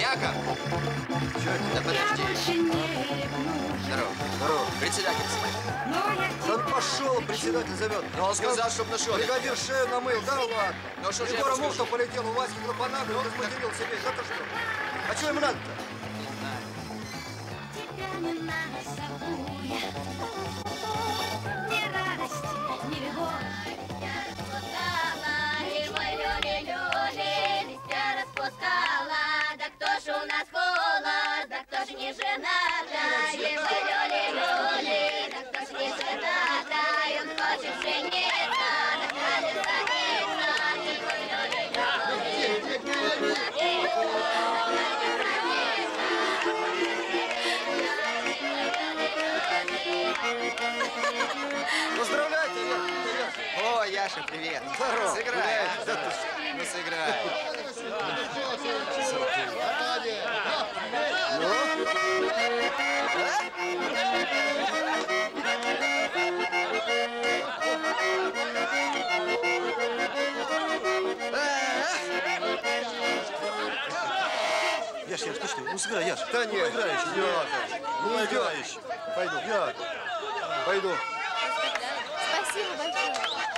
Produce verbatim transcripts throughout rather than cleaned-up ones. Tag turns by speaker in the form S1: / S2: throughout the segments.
S1: Яков!
S2: Че?
S1: Да подожди. Здорово.
S2: Здорово.
S1: Председатель смотрит.
S2: Да пошел, председатель зовет.
S1: Но он сказал, чтоб нашел.
S2: Бригадир шею намыл, да, ладно.
S1: Ну что ж я
S2: Егора
S1: ему
S2: Муфта полетел, у Васьки клапана, он разматерил себе. Да ты что? А что ему надо-то?
S1: Не знаю.
S2: Поздравляйте, Яша.
S1: О, Яша, привет.
S2: Здорово.
S1: Сыграй. А? Ну, сыграй.
S2: Яш, Яш, ты что? Ну сыграй, Яш. Да нет. Играй еще. Не играй еще. Пойду. Я. Пойду.
S3: Спасибо большое.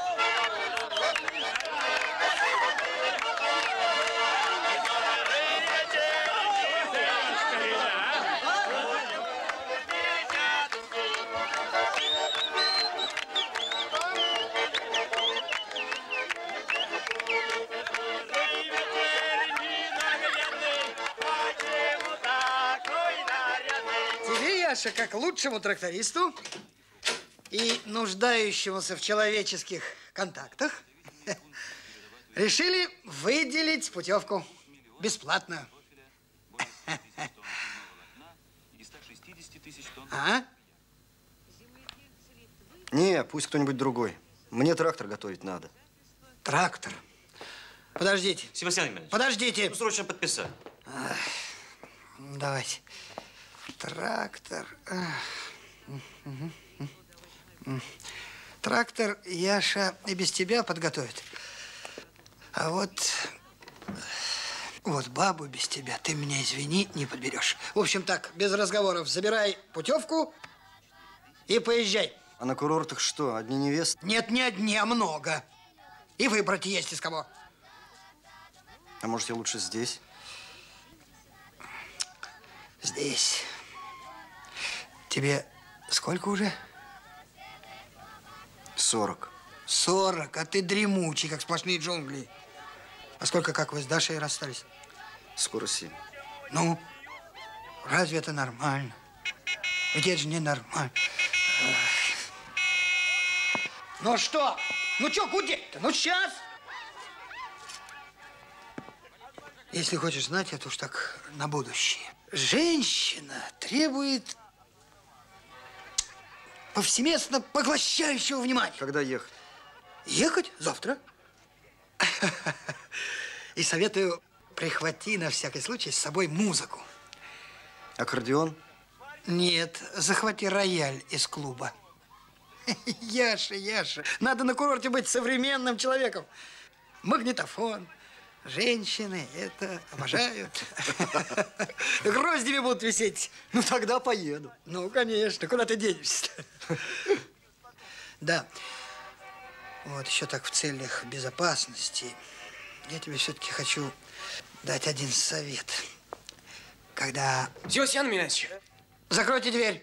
S4: Яша, как лучшему трактористу и нуждающемуся в человеческих контактах, решили выделить путевку бесплатно. А?
S2: Не, пусть кто-нибудь другой. Мне трактор готовить надо.
S4: Трактор? Подождите.
S5: Себастьян Иванович.
S4: Подождите.
S5: Ну, срочно подписать.
S4: Ах, давайте. Трактор. Трактор Яша и без тебя подготовит. А вот, вот бабу без тебя, ты меня, извини, не подберешь. В общем так, без разговоров, забирай путевку и поезжай.
S2: А на курортах что, одни невесты?
S4: Нет, не одни, а много. И выбрать есть из кого.
S2: А может, я лучше здесь?
S4: Здесь. Тебе сколько уже?
S2: Сорок.
S4: Сорок, а ты дремучий, как сплошные джунгли. А сколько, как вы с Дашей расстались?
S2: Скоро семь.
S4: Ну, разве это нормально? Ведь это же не нормально. Ну что? Ну что гудеть-то? Ну сейчас! Если хочешь знать, это уж так на будущее. Женщина требует повсеместно поглощающего внимания.
S2: Когда ехать?
S4: Ехать завтра. И советую, прихвати на всякий случай с собой музыку.
S2: Аккордеон?
S4: Нет, захвати рояль из клуба. Яша, Яша, надо на курорте быть современным человеком. Магнитофон. Женщины это обожают. Гроздями будут висеть.
S2: Ну, тогда поеду.
S4: Ну, конечно. Куда ты денешься? Да. Вот еще так в целях безопасности я тебе все-таки хочу дать один совет. Когда...
S6: Себастьян Иванович.
S4: Закройте дверь.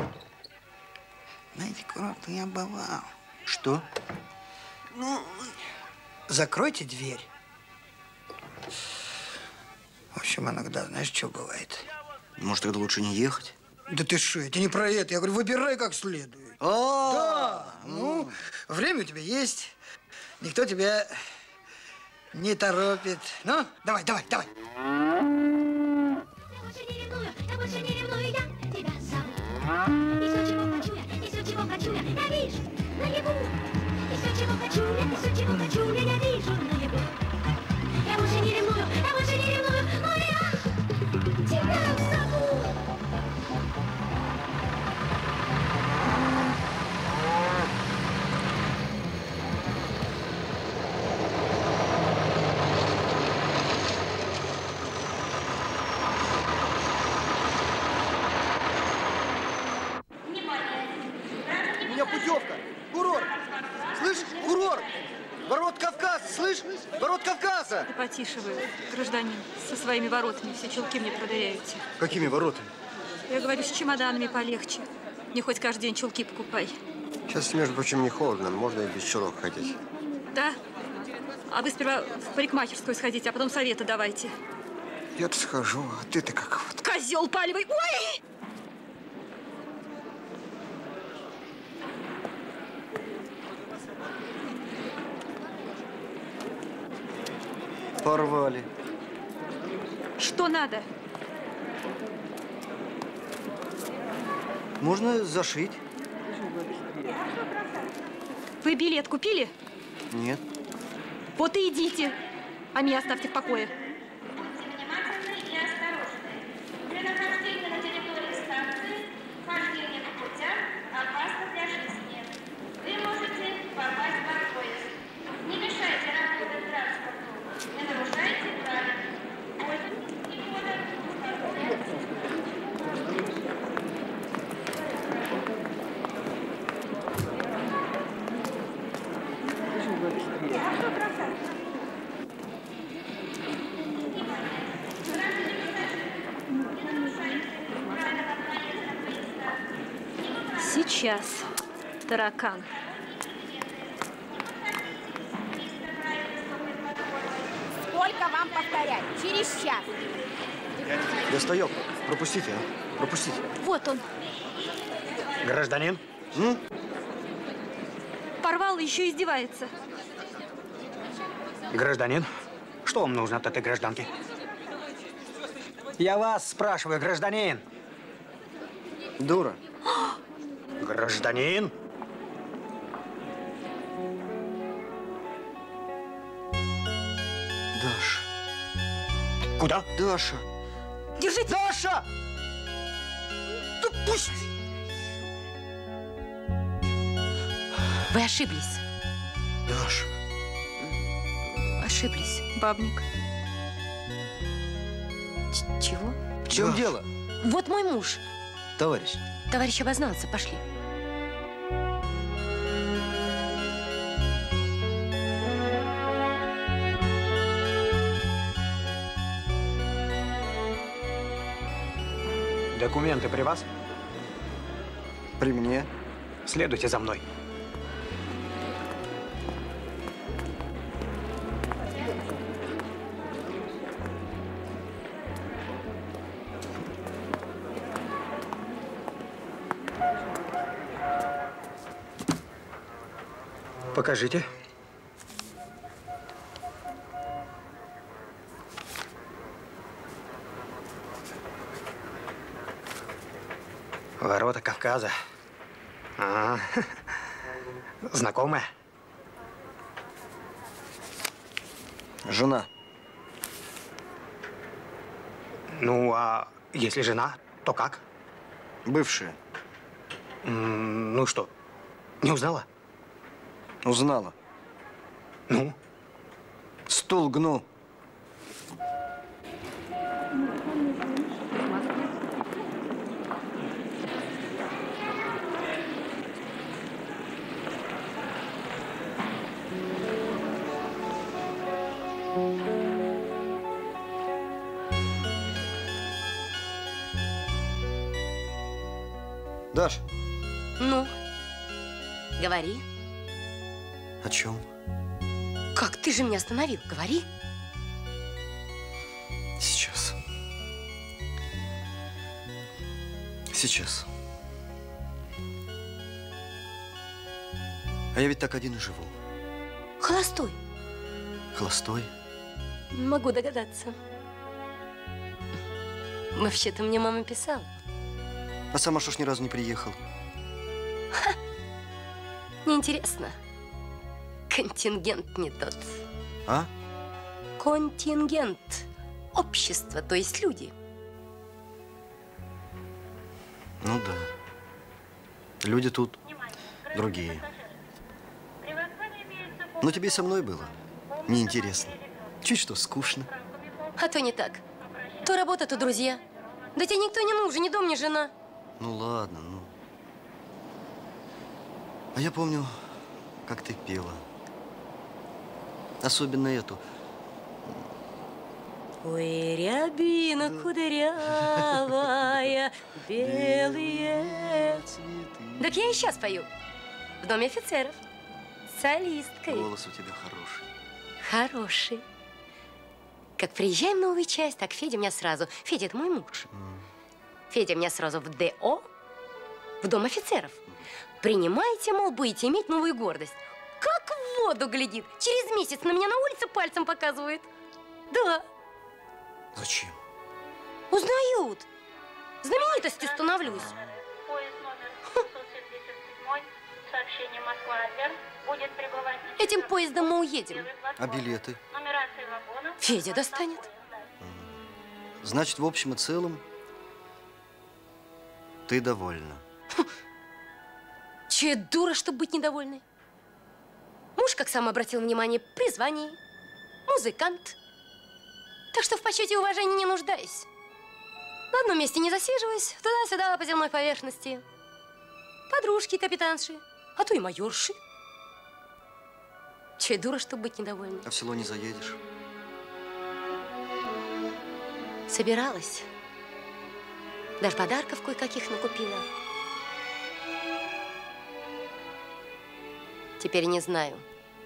S4: На эти курорты я бывал.
S2: Что?
S4: Ну, закройте дверь. В общем, иногда, знаешь, что бывает?
S2: Может, тогда лучше не ехать?
S4: Да ты что, это не про это. Я говорю, выбирай как следует.
S2: А,
S4: да, ну, время у тебя есть. Никто тебя не торопит. Ну, давай, давай, давай.
S2: Ворот Кавказа!
S5: Да потише вы, гражданин, со своими воротами. Все чулки мне продыряете.
S2: Какими воротами?
S5: Я говорю, с чемоданами полегче. Не хоть каждый день чулки покупай.
S2: Сейчас, между прочим, не холодно. Можно и без чулок ходить.
S5: Да? А вы сперва в парикмахерскую сходите, а потом советы давайте.
S2: Я-то схожу, а ты-то как вот.
S5: Козел палевый! Ой!
S2: Порвали.
S5: Что надо?
S2: Можно зашить?
S5: Вы билет купили?
S2: Нет.
S5: Вот и идите, а меня оставьте в покое. Сейчас, таракан.
S3: Сколько вам повторять? Через час.
S2: Достаёк. Пропустите, а? Пропустите.
S5: Вот он.
S6: Гражданин?
S2: М?
S5: Порвал и еще издевается.
S6: Гражданин? Что вам нужно от этой гражданки? Я вас спрашиваю, гражданин.
S2: Дура.
S6: Гражданин?
S2: Даша.
S6: Куда?
S2: Даша.
S5: Держите!
S2: Даша! Да пусть!
S7: Вы ошиблись.
S2: Даша.
S5: Ошиблись, бабник.
S7: Ч- чего?
S2: В чем
S6: Даша.
S2: дело,
S7: Вот мой муж.
S2: товарищ?
S7: Товарищ обознался, пошли.
S6: Документы при вас?
S2: При мне.
S6: Следуйте за мной. Покажите. Ворота Кавказа. А, знакомая?
S2: Жена.
S6: Ну, а если жена, то как?
S2: Бывшая.
S6: М, Ну что, не узнала?
S2: Узнала.
S6: Ну?
S2: Стул гну. Даш,
S7: Ну, говори.
S2: о чем?
S7: Как? Ты же меня остановил. Говори.
S2: Сейчас. Сейчас. А я ведь так один и живу.
S7: Холостой.
S2: Холостой.
S7: Могу догадаться. Вообще-то мне мама писала.
S2: А сама что ж ни разу не приехал?
S7: Неинтересно. Контингент не тот.
S2: А?
S7: Контингент. Общество, то есть люди.
S2: Ну да. Люди тут другие. Но тебе со мной было неинтересно. Чуть что скучно.
S7: А то не так. То работа, то друзья. Да тебе никто не нужен, ни дом, ни жена.
S2: Ну ладно, ну. А я помню, как ты пела. Особенно эту.
S7: Ой, рябина кудрявая, белые цветы. Так я и сейчас пою. В доме офицеров. С солисткой.
S2: Голос у тебя хороший.
S7: Хороший. Как приезжаем в новую часть, так Федя меня сразу... Федя, это мой муж.
S2: Mm.
S7: Федя меня сразу в ДО, в дом офицеров. Принимайте, мол, будете иметь новую гордость. Как в воду глядит. Через месяц на меня на улице пальцем показывает. Да.
S2: Зачем?
S7: Узнают. Знаменитостью становлюсь.
S8: Поезд номер семьсот семьдесят семь, сообщение Москва-Адлер, будет прибывать на
S7: Этим поездом мы уедем.
S2: А билеты?
S8: Нумерации вагонов.
S7: Федя достанет.
S2: Значит, в общем и целом, ты довольна.
S7: Че, дура, чтобы быть недовольной? Муж, как сам обратил внимание, при звании, музыкант. Так что в почете и уважении не нуждаюсь. На одном месте не засиживаюсь, туда-сюда по земной поверхности. Подружки, капитанши, а то и майорши. Че, дура, чтобы быть недовольной?
S2: А в село не заедешь?
S7: Собиралась. Даже подарков кое-каких накупила. Теперь не знаю.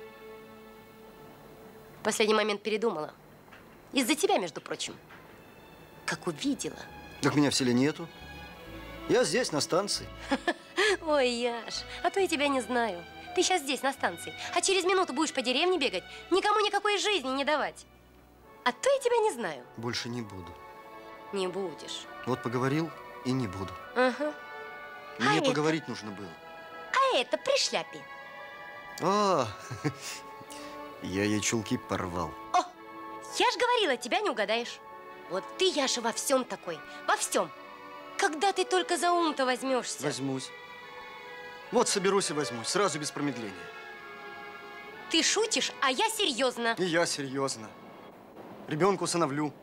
S7: В последний момент передумала. Из-за тебя, между прочим. Как увидела.
S2: Так меня в селе нету. Я здесь, на станции.
S7: Ой, Яш, а то я тебя не знаю. Ты сейчас здесь, на станции, а через минуту будешь по деревне бегать, никому никакой жизни не давать. А то я тебя не знаю.
S2: Больше не буду.
S7: Не будешь.
S2: Вот поговорил и не буду.
S7: Ага.
S2: Мне
S7: а
S2: поговорить
S7: это?
S2: нужно было.
S7: А это при шляпе.
S2: А, я ей чулки порвал.
S7: О, я ж говорила, тебя не угадаешь. Вот ты, Яша, во всем такой, во всем. Когда ты только за ум-то возьмешься?
S2: Возьмусь. Вот соберусь и возьмусь, сразу без промедления.
S7: Ты шутишь, а я серьезно.
S2: И я серьезно. Ребенку усыновлю.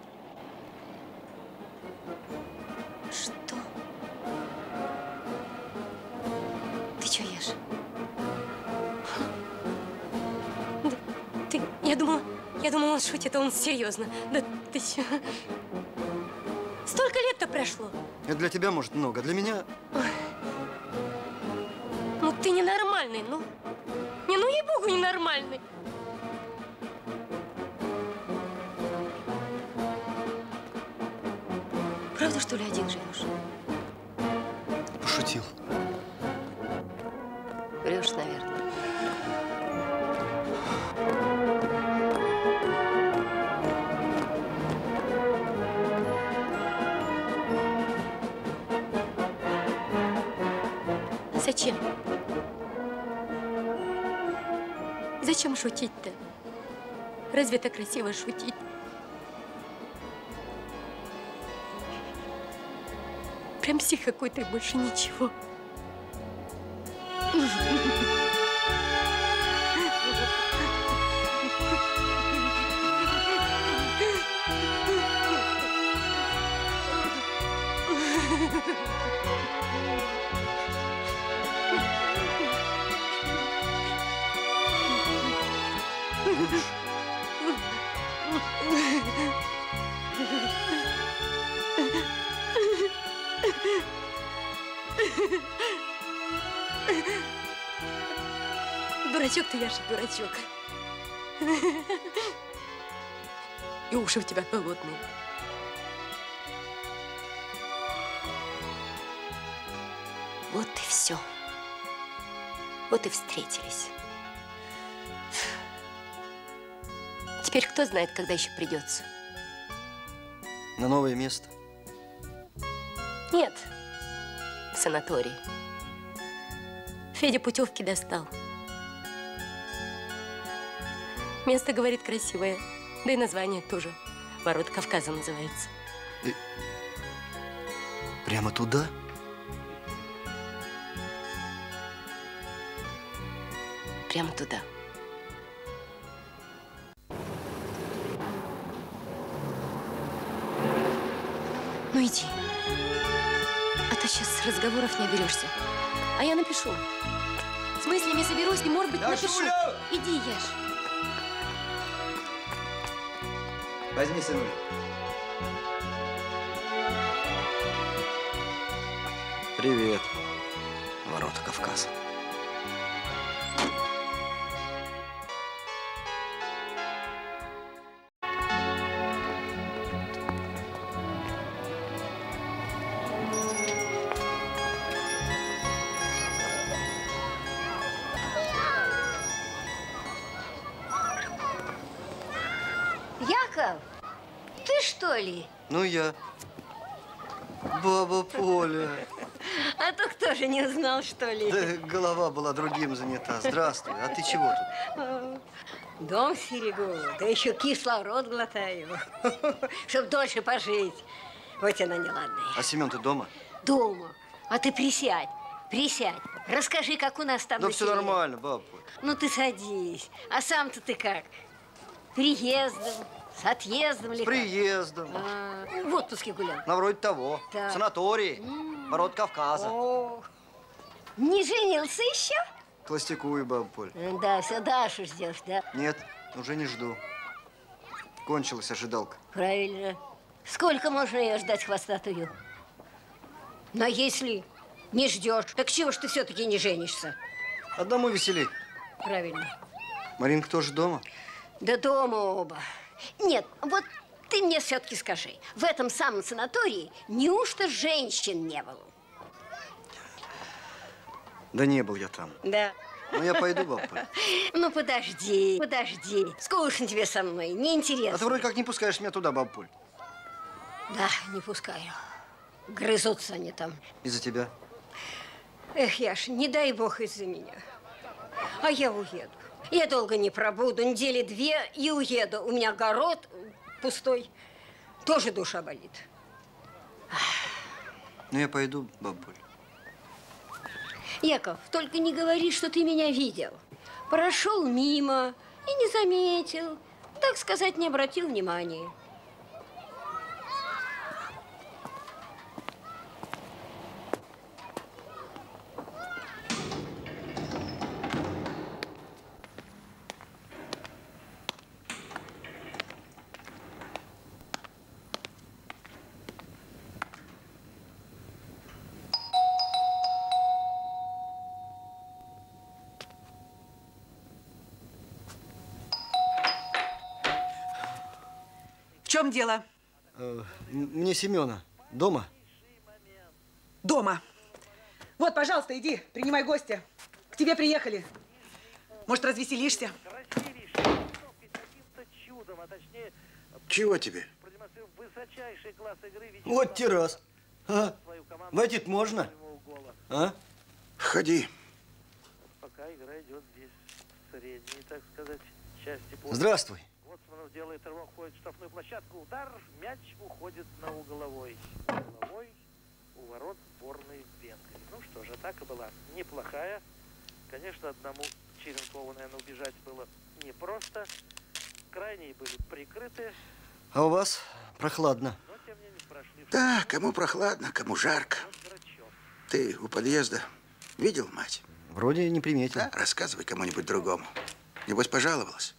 S7: Что? Ты что, Яша? Да, ты, я думала, я думала, он шутит, а он серьезно. Да ты что? Столько лет-то прошло.
S2: Это для тебя, может, много, а для меня...
S7: Ой. Ну ты ненормальный, ну. Не, ну ей-богу, ненормальный. Правда, что ли, один живешь?
S2: Пошутил.
S7: Врешь, наверное. Зачем? Зачем шутить-то? Разве это красиво шутить? Прям псих какой-то и больше ничего. Дурачок ты, Яша, дурачок. И уши у тебя холодные. Вот и все. Вот и встретились. Теперь кто знает, когда еще придется?
S2: На новое место?
S7: Нет, в санаторий. Федя путевки достал. Место, говорит, красивое. Да и название тоже. Ворота Кавказа называется.
S2: И... Прямо туда?
S7: Прямо туда. Ну иди. А то сейчас разговоров не оберешься. А я напишу. С мыслями соберусь и, может быть,
S1: Да,
S7: напишу.
S1: Шуля!
S7: Иди, Яш.
S1: Возьми, сынуль.
S2: Привет, ворота Кавказа.
S9: Яков, ты что ли?
S2: Ну, я. Баба Поля.
S9: А то кто же не узнал, что ли?
S2: Да, голова была другим занята. Здравствуй. А ты чего тут?
S9: Дом стерегу, да еще кислород глотаю, чтоб дольше пожить. Вот она неладная.
S2: А Семен, ты дома?
S9: Дома. А ты присядь, присядь. Расскажи, как у нас там
S2: Да
S9: на
S2: все
S9: селе.
S2: нормально, баба Поля.
S9: Ну ты садись. А сам-то ты как? Приездом, с отъездом ли?
S2: С приездом.
S9: А, в отпуске гулял.
S2: Ну, вроде того.
S9: Так.
S2: В санатории. Ворот Кавказа.
S9: О, не женился еще?
S2: Холостякую, баба Поль.
S9: Да, все Дашу ждешь, да?
S2: Нет, уже не жду. Кончилась ожидалка.
S9: Правильно. Сколько можно ее ждать хвостатую? Но если не ждешь, так чего ж ты все-таки не женишься?
S2: Одному веселей.
S9: Правильно.
S2: Маринка тоже дома?
S9: Да дома оба. Нет, вот ты мне все-таки скажи, в этом самом санатории неужто женщин не было?
S2: Да не был я там.
S9: Да.
S2: Ну, я пойду, баба Поль.
S9: Ну, подожди, подожди. Скучно тебе со мной, неинтересно.
S2: А ты вроде как не пускаешь меня туда, баба Поль.
S9: Да, не пускаю. Грызутся они там.
S2: Из-за тебя?
S9: Эх, Яш, не дай бог из-за меня. А я уеду. Я долго не пробуду, недели две и уеду. У меня огород пустой. Тоже душа болит.
S2: Ну, я пойду, баба Поль.
S9: Яков, только не говори, что ты меня видел. Прошел мимо и не заметил. Так сказать, не обратил внимания.
S10: В чем дело?
S2: Э, мне Семена. Дома?
S10: Дома. Вот, пожалуйста, иди, принимай гостя. К тебе приехали. Может, развеселишься?
S11: Чего тебе?
S2: Вот террас. А? Войти можно? А?
S11: Входи.
S12: Пока игра идет здесь в средней, так сказать, части.
S2: Здравствуй.
S12: Гоцманов делает рывок, входит в штрафную площадку. Удар, мяч уходит на угловой. Угловой у ворот сборной Венгрии. Ну что же, атака была неплохая. Конечно, одному Черенкову, наверное, убежать было непросто. Крайние были прикрыты.
S2: А у вас прохладно.
S12: Но, тем не менее, прошли.
S11: Да, кому прохладно, кому жарко. Ты у подъезда видел мать?
S2: Вроде не приметил.
S11: Да, рассказывай кому-нибудь другому. Небось, пожаловалась.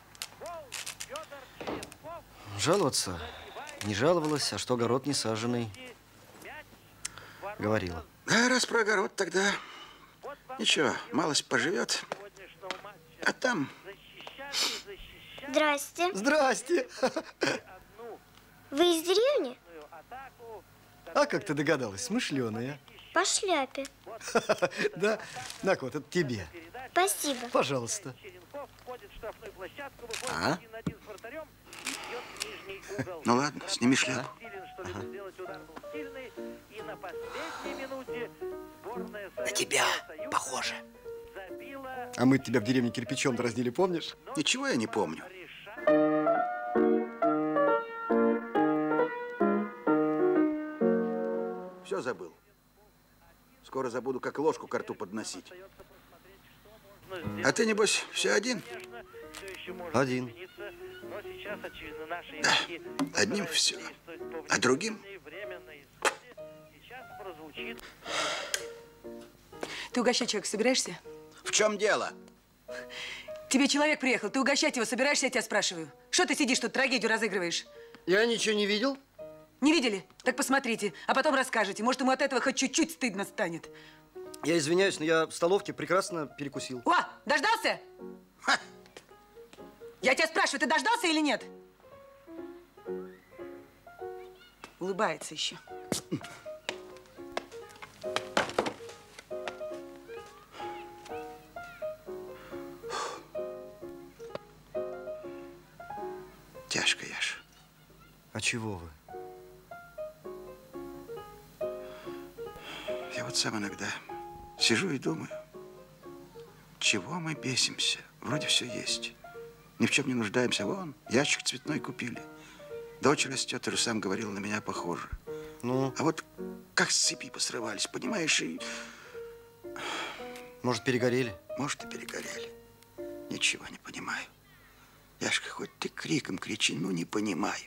S2: Жаловаться? Не жаловалась, а что огород не саженный. Говорила.
S11: Да, раз про огород, тогда ничего, малость поживет. А там...
S13: Здрасте.
S2: Здрасте.
S13: Вы из деревни?
S2: А как ты догадалась? Смышленая.
S13: По шляпе.
S2: Да? Так вот, это тебе.
S13: Спасибо.
S2: Пожалуйста.
S11: А? Ну ладно, сними шляпу.
S2: Ага.
S11: На тебя похоже.
S2: А мы тебя в деревне кирпичом дразнили, помнишь?
S11: Ничего я не помню. Все забыл. Скоро забуду, как ложку к рту подносить. А ты, небось, все один?
S2: Один.
S11: Да, одним все, а другим...
S10: Ты угощать человека собираешься?
S11: В чем дело?
S10: Тебе человек приехал, ты угощать его собираешься, я тебя спрашиваю? Что ты сидишь тут, трагедию разыгрываешь?
S2: Я ничего не видел.
S10: Не видели? Так посмотрите, а потом расскажете. Может, ему от этого хоть чуть-чуть стыдно станет.
S2: Я извиняюсь, но я в столовке прекрасно перекусил.
S10: О, дождался? Ха. Я тебя спрашиваю, ты дождался или нет? Улыбается еще.
S11: Тяжко, Яш.
S2: А чего вы?
S11: Я вот сам иногда сижу и думаю, чего мы бесимся? Вроде все есть. Ни в чем не нуждаемся. Вон, ящик цветной купили. Дочь растет, ты же сам говорил, на меня похоже.
S2: Ну?
S11: А вот как с цепи посрывались, понимаешь, и...
S2: Может, перегорели?
S11: Может, и перегорели. Ничего не понимаю. Яшка, хоть ты криком кричи, ну не понимаю.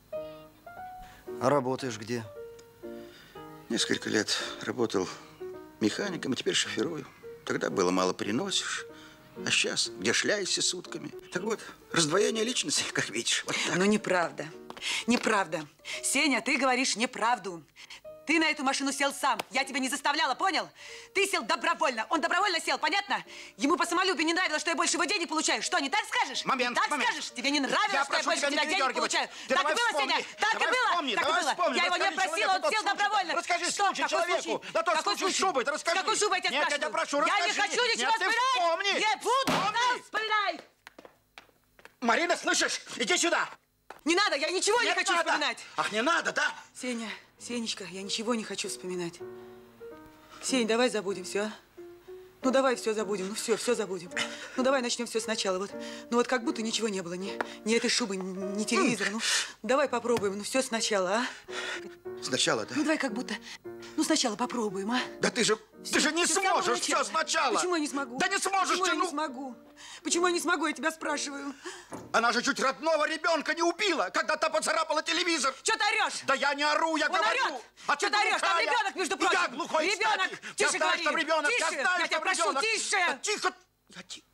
S2: А работаешь где?
S11: Несколько лет работал механиком, а теперь шоферую. Тогда было мало приносишь, а сейчас где шляешься сутками. Так вот, раздвоение личности, как видишь. Вот так.
S10: Ну, неправда. Неправда. Сеня, ты говоришь неправду. Ты на эту машину сел сам. Я тебя не заставляла, понял? Ты сел добровольно. Он добровольно сел, понятно? Ему по самолюбию не нравилось, что я больше его денег получаю. Что, не так скажешь?
S11: Момент,
S10: так
S11: момент.
S10: скажешь? Тебе не нравилось,
S11: я
S10: что я больше
S11: тебя
S10: тебя денег получаю?
S11: Ты
S10: Так и было,
S11: вспомни.
S10: Сеня? Так
S11: давай
S10: и было?
S11: Вспомни,
S10: так
S11: давай
S10: и было.
S11: Вспомни.
S10: Я его не
S11: Расскажи
S10: просила, он
S11: человеку
S10: сел
S11: тот
S10: добровольно.
S11: Расскажи
S10: что?
S11: случай
S10: Какой
S11: человеку.
S10: случай?
S11: Да тот
S10: Какой
S11: случай с
S10: случай?
S11: шубой, ты расскажи.
S10: Какой шубой я тебе
S11: Нет,
S10: спрашиваю?
S11: я тебя прошу,
S10: Я не
S11: расскажи.
S10: хочу ничего
S11: Нет, ты
S10: вспоминать.
S11: вспомни.
S10: Не буду
S11: Вспомни.
S10: вспоминать.
S11: Марина, слышишь? Иди сюда.
S10: Не надо, я ничего не
S11: Нет,
S10: хочу
S11: надо.
S10: вспоминать.
S11: Ах, не надо, да?
S10: Сеня, Сенечка, я ничего не хочу вспоминать. Сень, давай забудем все, а? Ну, давай все забудем, ну все, все забудем. Ну, давай начнем все сначала. Вот, ну, вот как будто ничего не было, ни, ни этой шубы, ни, ни телевизора. Ну, давай попробуем, ну, все сначала, а?
S11: Сначала, да?
S10: Ну, давай как будто, ну, сначала попробуем, а?
S11: Да ты же,
S10: Всё,
S11: ты же не
S10: всё с самого
S11: сможешь
S10: начала.
S11: все сначала.
S10: Почему я не смогу?
S11: Да не сможешь
S10: Почему
S11: ты,
S10: я
S11: ну.
S10: не смогу? Почему я не смогу, я тебя спрашиваю.
S11: Она же чуть родного ребенка не убила, когда та поцарапала телевизор.
S10: Что ты орешь?
S11: Да я не ору, я
S10: Он
S11: говорю.
S10: орет!
S11: А
S10: Что
S11: ты
S10: ты орешь? Там
S11: глухая.
S10: ребенок, между
S11: И
S10: прочим.
S11: я глухой,
S10: Ребенок!
S11: кстати.
S10: Тише
S11: я знаю,
S10: говори.
S11: что ребенок.
S10: Тише!
S11: Я знаю,
S10: Я
S11: что
S10: тебя прошу,
S11: ребенок.
S10: тише!
S11: Да тихо. Я тихо.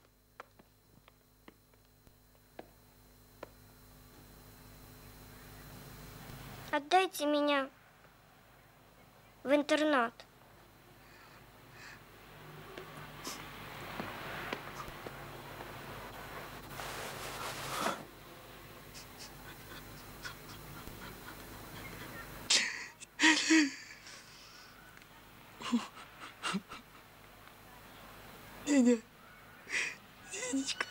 S13: Отдайте меня в интернат.
S10: Сеня, Сенечка.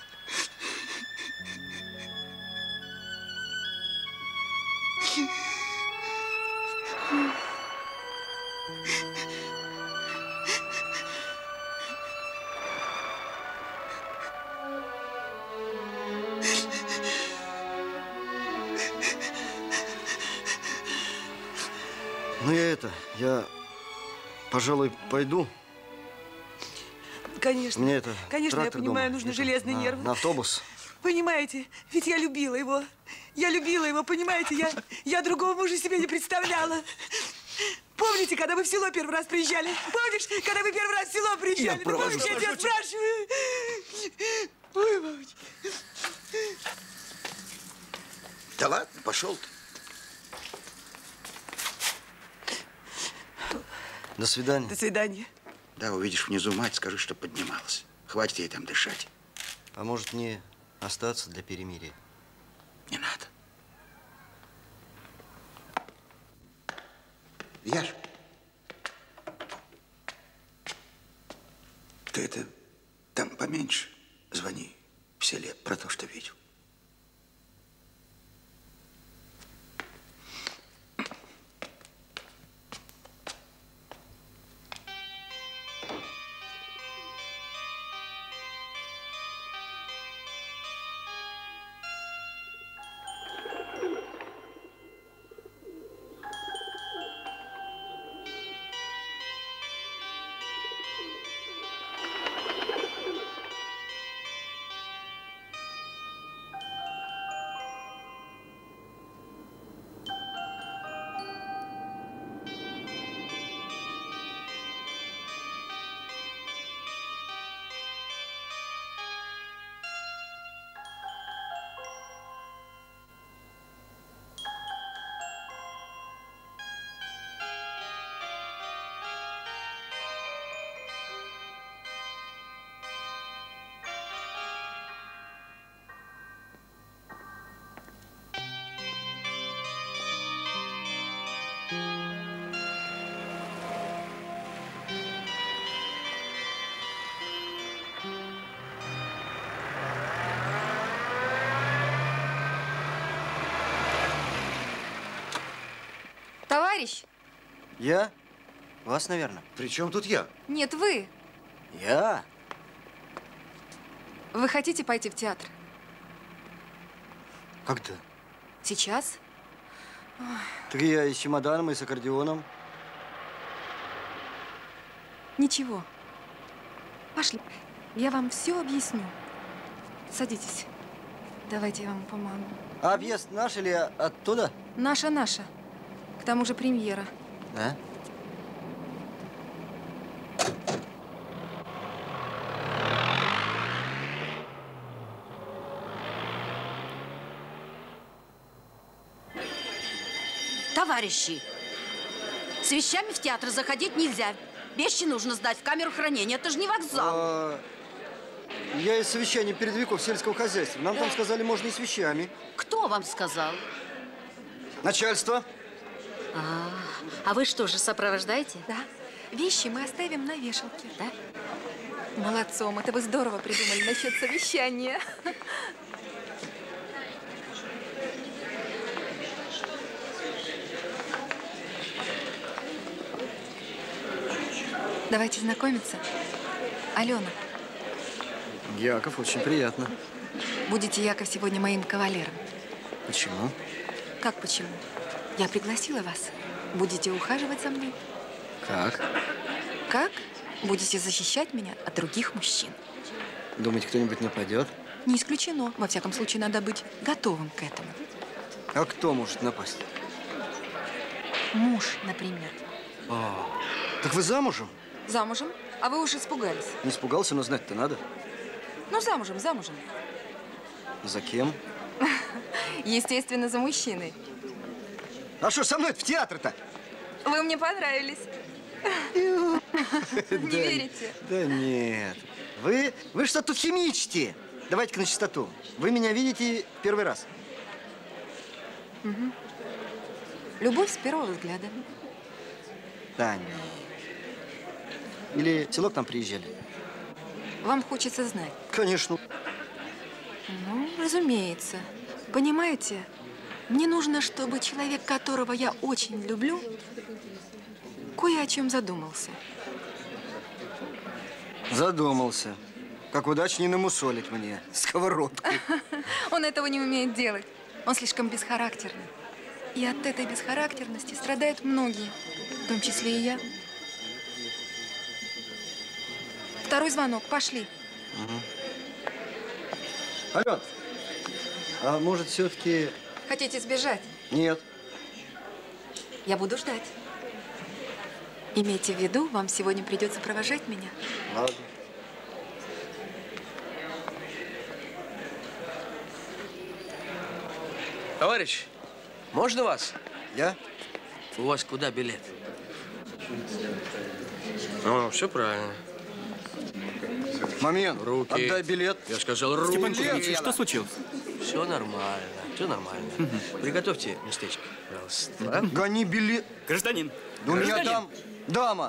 S2: Ну, я это, я, пожалуй, пойду.
S10: Конечно.
S2: Мне это,
S10: Конечно, я
S2: трактор
S10: понимаю,
S2: дома.
S10: нужно
S2: Это,
S10: железный
S2: на-
S10: нерв.
S2: На автобус.
S10: Понимаете, ведь я любила его. Я любила его, понимаете? Я, я другого мужа себе не представляла. Помните, когда вы в село первый раз приезжали? Помнишь, когда вы первый раз в село приезжали? Ты
S11: провожу.
S10: помнишь, я тебя спрашиваю? Ой, мамочка.
S11: Да ладно, пошел ты.
S2: До свидания.
S10: До свидания.
S11: Да, увидишь внизу мать, скажи, что поднималась. Хватит ей там дышать.
S2: А может, мне остаться для перемирия?
S11: Не надо. Яш, ты это там поменьше звони в селе про то, что видел.
S5: Товарищ!
S2: Я? Вас, наверное. При чем тут я?
S5: Нет, вы.
S2: Я?
S5: Вы хотите пойти в театр?
S2: Когда?
S5: Сейчас?
S2: Так я и с чемоданом, и с аккордеоном.
S5: Ничего. Пошли. Я вам все объясню. Садитесь. Давайте я вам помогу.
S2: А объезд наш или оттуда?
S5: Наша, наша. К тому же премьера.
S2: Да?
S14: Товарищи, с вещами в театр заходить нельзя. Вещи нужно сдать в камеру хранения. Это же не вокзал.
S2: А, я из совещания передовиков сельского хозяйства. Нам там сказали, можно и с вещами.
S14: Кто вам сказал?
S2: Начальство.
S7: А, а вы что же, сопровождаете?
S5: Да. Вещи мы оставим на вешалке. Да? Молодцом. Это вы здорово придумали насчет совещания. Давайте знакомиться. Алена.
S2: Яков, очень приятно.
S5: Будете, Яков, сегодня моим кавалером.
S2: Почему?
S5: Как почему? Я пригласила вас. Будете ухаживать за мной.
S2: Как?
S5: Как? Будете защищать меня от других мужчин.
S2: Думаете, кто-нибудь нападет?
S5: Не исключено. Во всяком случае, надо быть готовым к этому.
S2: А кто может напасть?
S5: Муж, например.
S2: А, так вы замужем?
S5: Замужем? А вы уж испугались.
S2: Не испугался, но знать-то надо.
S5: Ну, замужем, замужем.
S2: За кем?
S5: Естественно, за мужчиной.
S2: А что со мной в театр-то?
S5: Вы мне понравились. Не верите?
S2: Да нет. Вы, вы что тут химичите? Давайте-ка на чистоту. Вы меня видите первый раз.
S5: Угу. Любовь с первого взгляда.
S2: Да нет. Или в село к нам приезжали?
S5: Вам хочется знать?
S2: Конечно.
S5: Ну, разумеется. Понимаете, мне нужно, чтобы человек, которого я очень люблю, кое о чем задумался.
S2: Задумался. Как удачнее намусолить мне сковородку.
S5: Он этого не умеет делать. Он слишком бесхарактерный. И от этой бесхарактерности страдают многие, в том числе и я. Второй звонок. Пошли.
S2: Угу. Ален, а может, все-таки…
S5: Хотите сбежать?
S2: Нет.
S5: Я буду ждать. Имейте в виду, вам сегодня придется провожать меня.
S2: Ладно.
S15: Товарищ, можно вас?
S2: Я?
S15: У вас куда билет? Ну, все правильно.
S2: Момент.
S15: Руки.
S2: Отдай билет.
S15: Я сказал руки.
S16: Степан Кузьмич, что случилось?
S15: Все нормально, все нормально. Приготовьте местечко, пожалуйста.
S2: Гони билет.
S16: Гражданин.
S2: Да у меня там дама.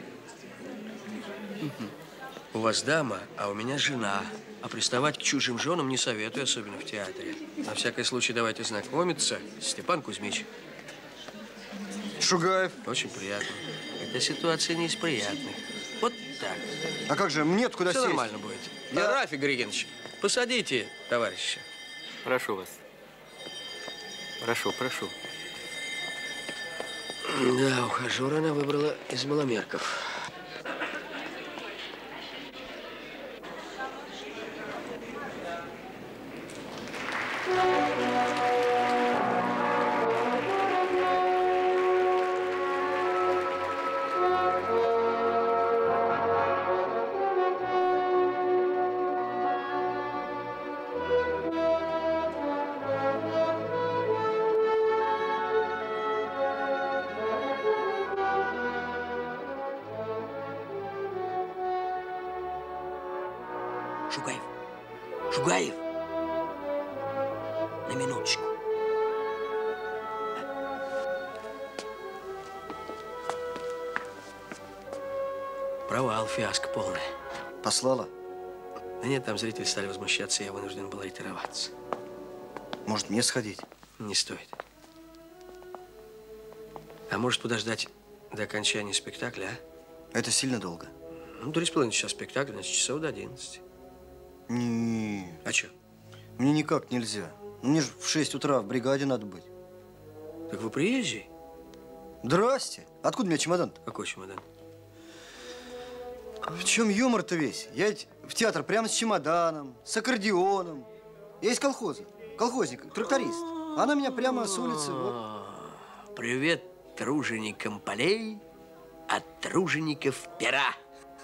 S15: У вас дама, а у меня жена. А приставать к чужим женам не советую, особенно в театре. На всякий случай давайте знакомиться. Степан Кузьмич.
S2: Шугаев.
S15: Очень приятно. Эта ситуация не из приятных. Вот так.
S2: А как же, мне куда
S15: Все
S2: сесть?
S15: нормально будет.
S2: Я...
S15: Рафик Григинович, посадите товарища.
S16: Прошу вас. Прошу, прошу.
S15: Да, ухажера она выбрала из маломерков.
S17: Шугаев, Шугаев, на минуточку.
S15: Провал, фиаско полное.
S2: Послала?
S15: Да нет, там зрители стали возмущаться, я вынужден был ретироваться.
S2: Может, мне сходить?
S15: Не стоит. А может подождать до окончания спектакля, а?
S2: Это сильно долго.
S15: Ну, три с половиной часа спектакля, значит, часов до одиннадцати.
S2: Не.
S15: А что?
S2: Мне никак нельзя. Мне же в шесть утра в бригаде надо быть.
S15: Так вы приезжий?
S2: Здрасте. Откуда у меня чемодан-то?
S15: Какой чемодан?
S2: В чем юмор-то весь? Я ведь в театр прямо с чемоданом, с аккордеоном. Я из колхоза. Колхозник, тракторист. Она меня прямо с улицы. Вот.
S15: Привет труженикам полей от тружеников пера.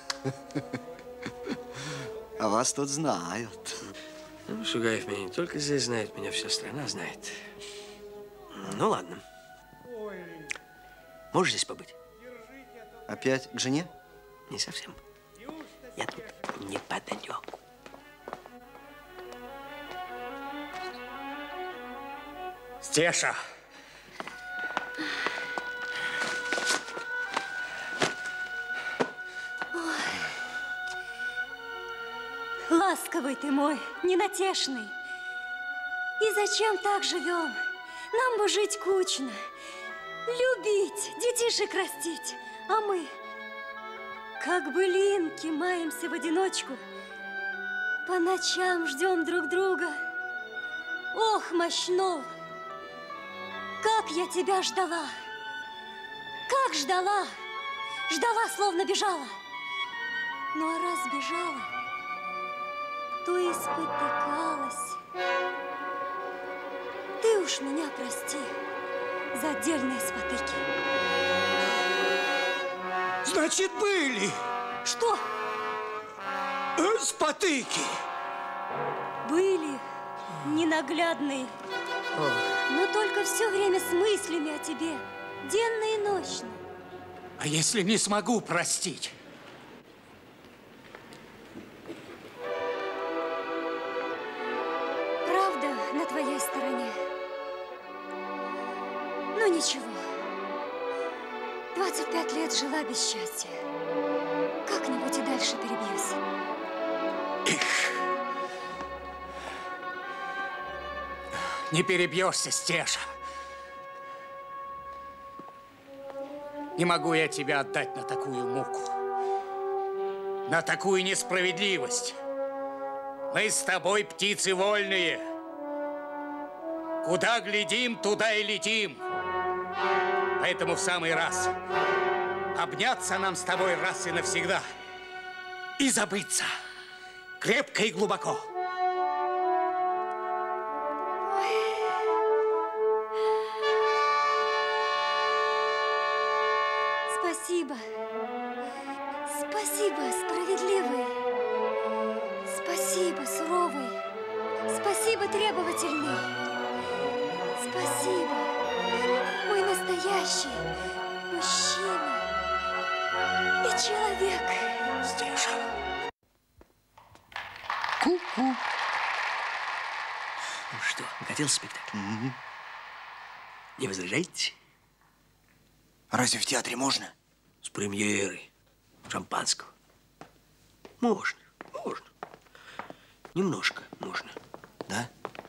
S2: А вас тут знают.
S15: Ну, Шугаев меня не только здесь знает, меня вся страна знает. Ну, ладно. Можешь здесь побыть?
S2: Опять к жене?
S15: Не совсем. Я тут неподалеку.
S6: Стеша!
S18: Ласковый ты мой, ненатешный. И зачем так живем? Нам бы жить кучно, любить, детишек растить. А мы, как былинки, маемся в одиночку. По ночам ждем друг друга. Ох, Мощнов, как я тебя ждала! Как ждала! Ждала, словно бежала. Ну а раз бежала, то и спотыкалась. Ты уж меня прости за отдельные спотыки.
S6: Значит, были.
S18: Что?
S6: Э, спотыки.
S18: Были ненаглядные, но только все время с мыслями о тебе, денно и ночно.
S6: А если не смогу простить?
S18: Правда на твоей стороне. Ну ничего. двадцать пять лет жила без счастья. Как-нибудь и дальше перебьюсь.
S6: Не перебьешься, Стеша. Не могу я тебя отдать на такую муку, на такую несправедливость. Мы с тобой птицы вольные. Куда глядим, туда и летим. Поэтому в самый раз обняться нам с тобой раз и навсегда и забыться крепко и глубоко.
S18: Спасибо. Спасибо, справедливый. Спасибо, суровый. Спасибо, требовательный. Спасибо, мой настоящий мужчина и человек.
S6: Стеша.
S15: Ку-ку. Ну что, готовился спектакль?
S2: Угу.
S15: Не возражаете?
S2: Разве в театре можно?
S15: С премьерой шампанского. Можно, можно. Немножко можно.
S2: Да?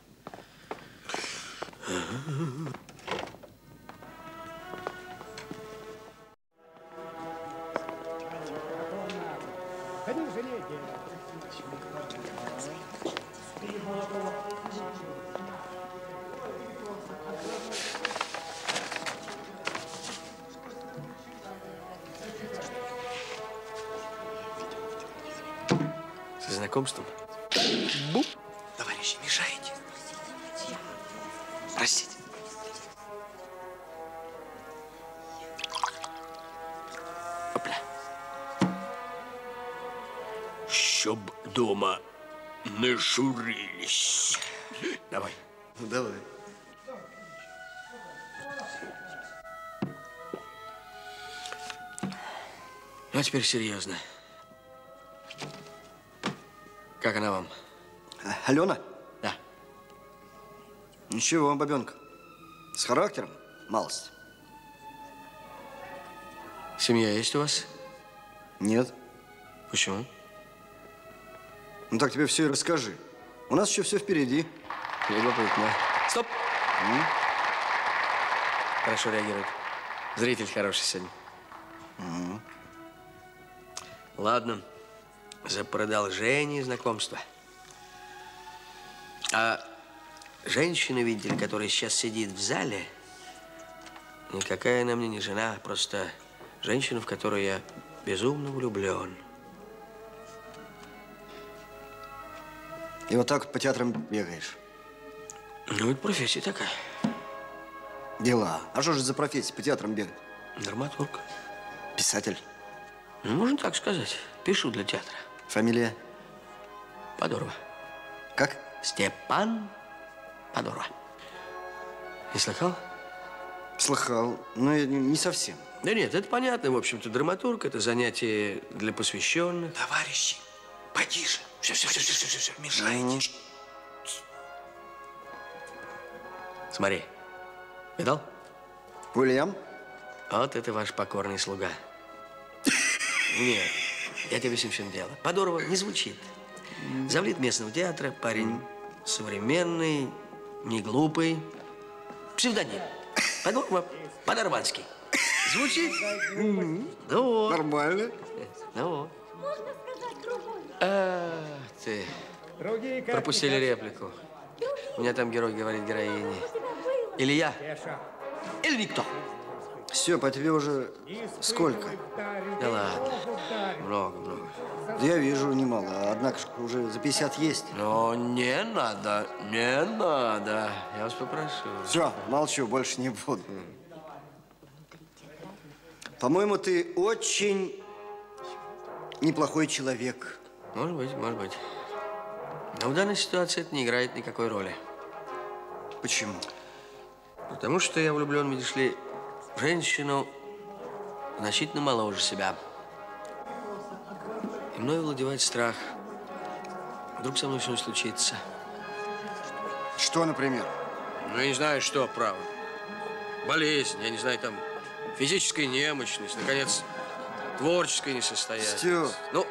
S15: Со знакомством?
S2: Бу. Товарищи, мешаете. Простите.
S15: Опля. Щоб дома не журились. Давай.
S2: Ну, давай.
S15: Ну, а теперь серьезно. Как она вам?
S2: А, Алена?
S15: Да.
S2: Ничего, бабенка. С характером малость.
S15: Семья есть у вас?
S2: Нет.
S15: Почему?
S2: Ну так тебе все и расскажи. У нас еще все впереди.
S15: Любопытно. Стоп!
S2: М?
S15: Хорошо реагирует. Зритель хороший сегодня.
S2: Угу.
S15: Ладно, за продолжение знакомства. А женщина, видите ли, которая сейчас сидит в зале, никакая она мне не жена, просто женщина, в которую я безумно влюблен.
S2: И вот так вот по театрам бегаешь?
S15: Ну, это профессия такая.
S2: Дела. А что же за профессия по театрам бегать?
S15: Драматург.
S2: Писатель?
S15: Ну, можно так сказать. Пишу для театра.
S2: Фамилия?
S15: Подорва.
S2: Как?
S15: Степан Подорва. Не слыхал?
S2: Слыхал, но не совсем.
S15: Да нет, это понятно. В общем-то, драматург – это занятие для посвященных.
S17: Товарищи, потише. Все, все, все, все, все, все, мешаете.
S15: Смотри. Видал?
S2: Уильям?
S15: Вот это ваш покорный слуга. Нет, я тебе объясню, в чем дело. Подорва не звучит. Завлит местного театра, парень современный, не глупый. Псевдоним. Подорва Подорванский. Звучит? Ну вот.
S2: Нормально.
S15: Ну вот. А, ты. Пропустили реплику. У меня там герой говорит героине. Или я, или никто.
S2: Все, по тебе уже сколько?
S15: Да ладно. Много, много.
S2: Да я вижу немало. Однако ж уже за пятьдесят есть.
S15: Но не надо, не надо. Я вас попрошу.
S2: Все, молчу, больше не буду. По-моему, ты очень неплохой человек.
S15: Может быть, может быть. Но в данной ситуации это не играет никакой роли.
S2: Почему?
S15: Потому что я влюблен, видишь ли, в женщину значительно моложе себя. И мной владевает страх. Вдруг со мной что-нибудь случится.
S2: Что, например?
S15: Ну, я не знаю, что, право. Болезнь, я не знаю, там, физическая немощность, наконец, творческая несостоятельность.
S2: Стю.
S15: Ну,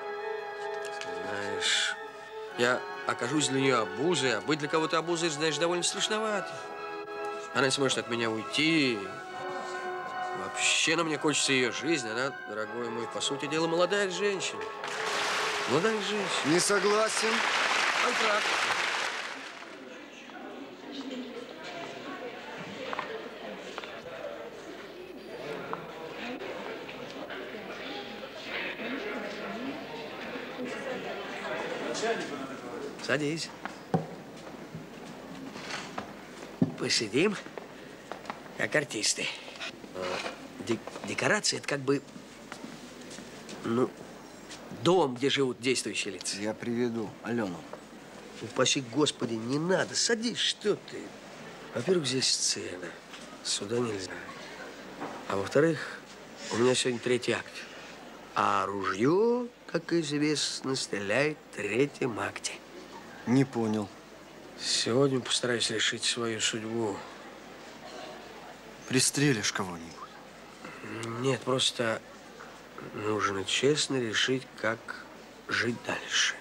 S15: знаешь, я окажусь для нее обузой, а быть для кого-то обузой, знаешь, довольно страшновато. Она сможет от меня уйти. Вообще, на мне кончится ее жизнь. Она, дорогой мой, по сути дела, молодая женщина. Молодая женщина.
S2: Не согласен.
S15: Контракт. Садись. Посидим, как артисты. Дек декорация – это как бы, ну, дом, где живут действующие лица.
S2: Я приведу Алену.
S15: Упаси Господи, не надо. Садись, что ты? Во-первых, здесь сцена. Сюда нельзя. А во-вторых, у меня сегодня третий акт. А ружье, как известно, стреляет в третьем акте.
S2: Не понял.
S15: Сегодня постараюсь решить свою судьбу.
S2: Пристрелишь кого-нибудь?
S15: Нет, просто нужно честно решить, как жить дальше.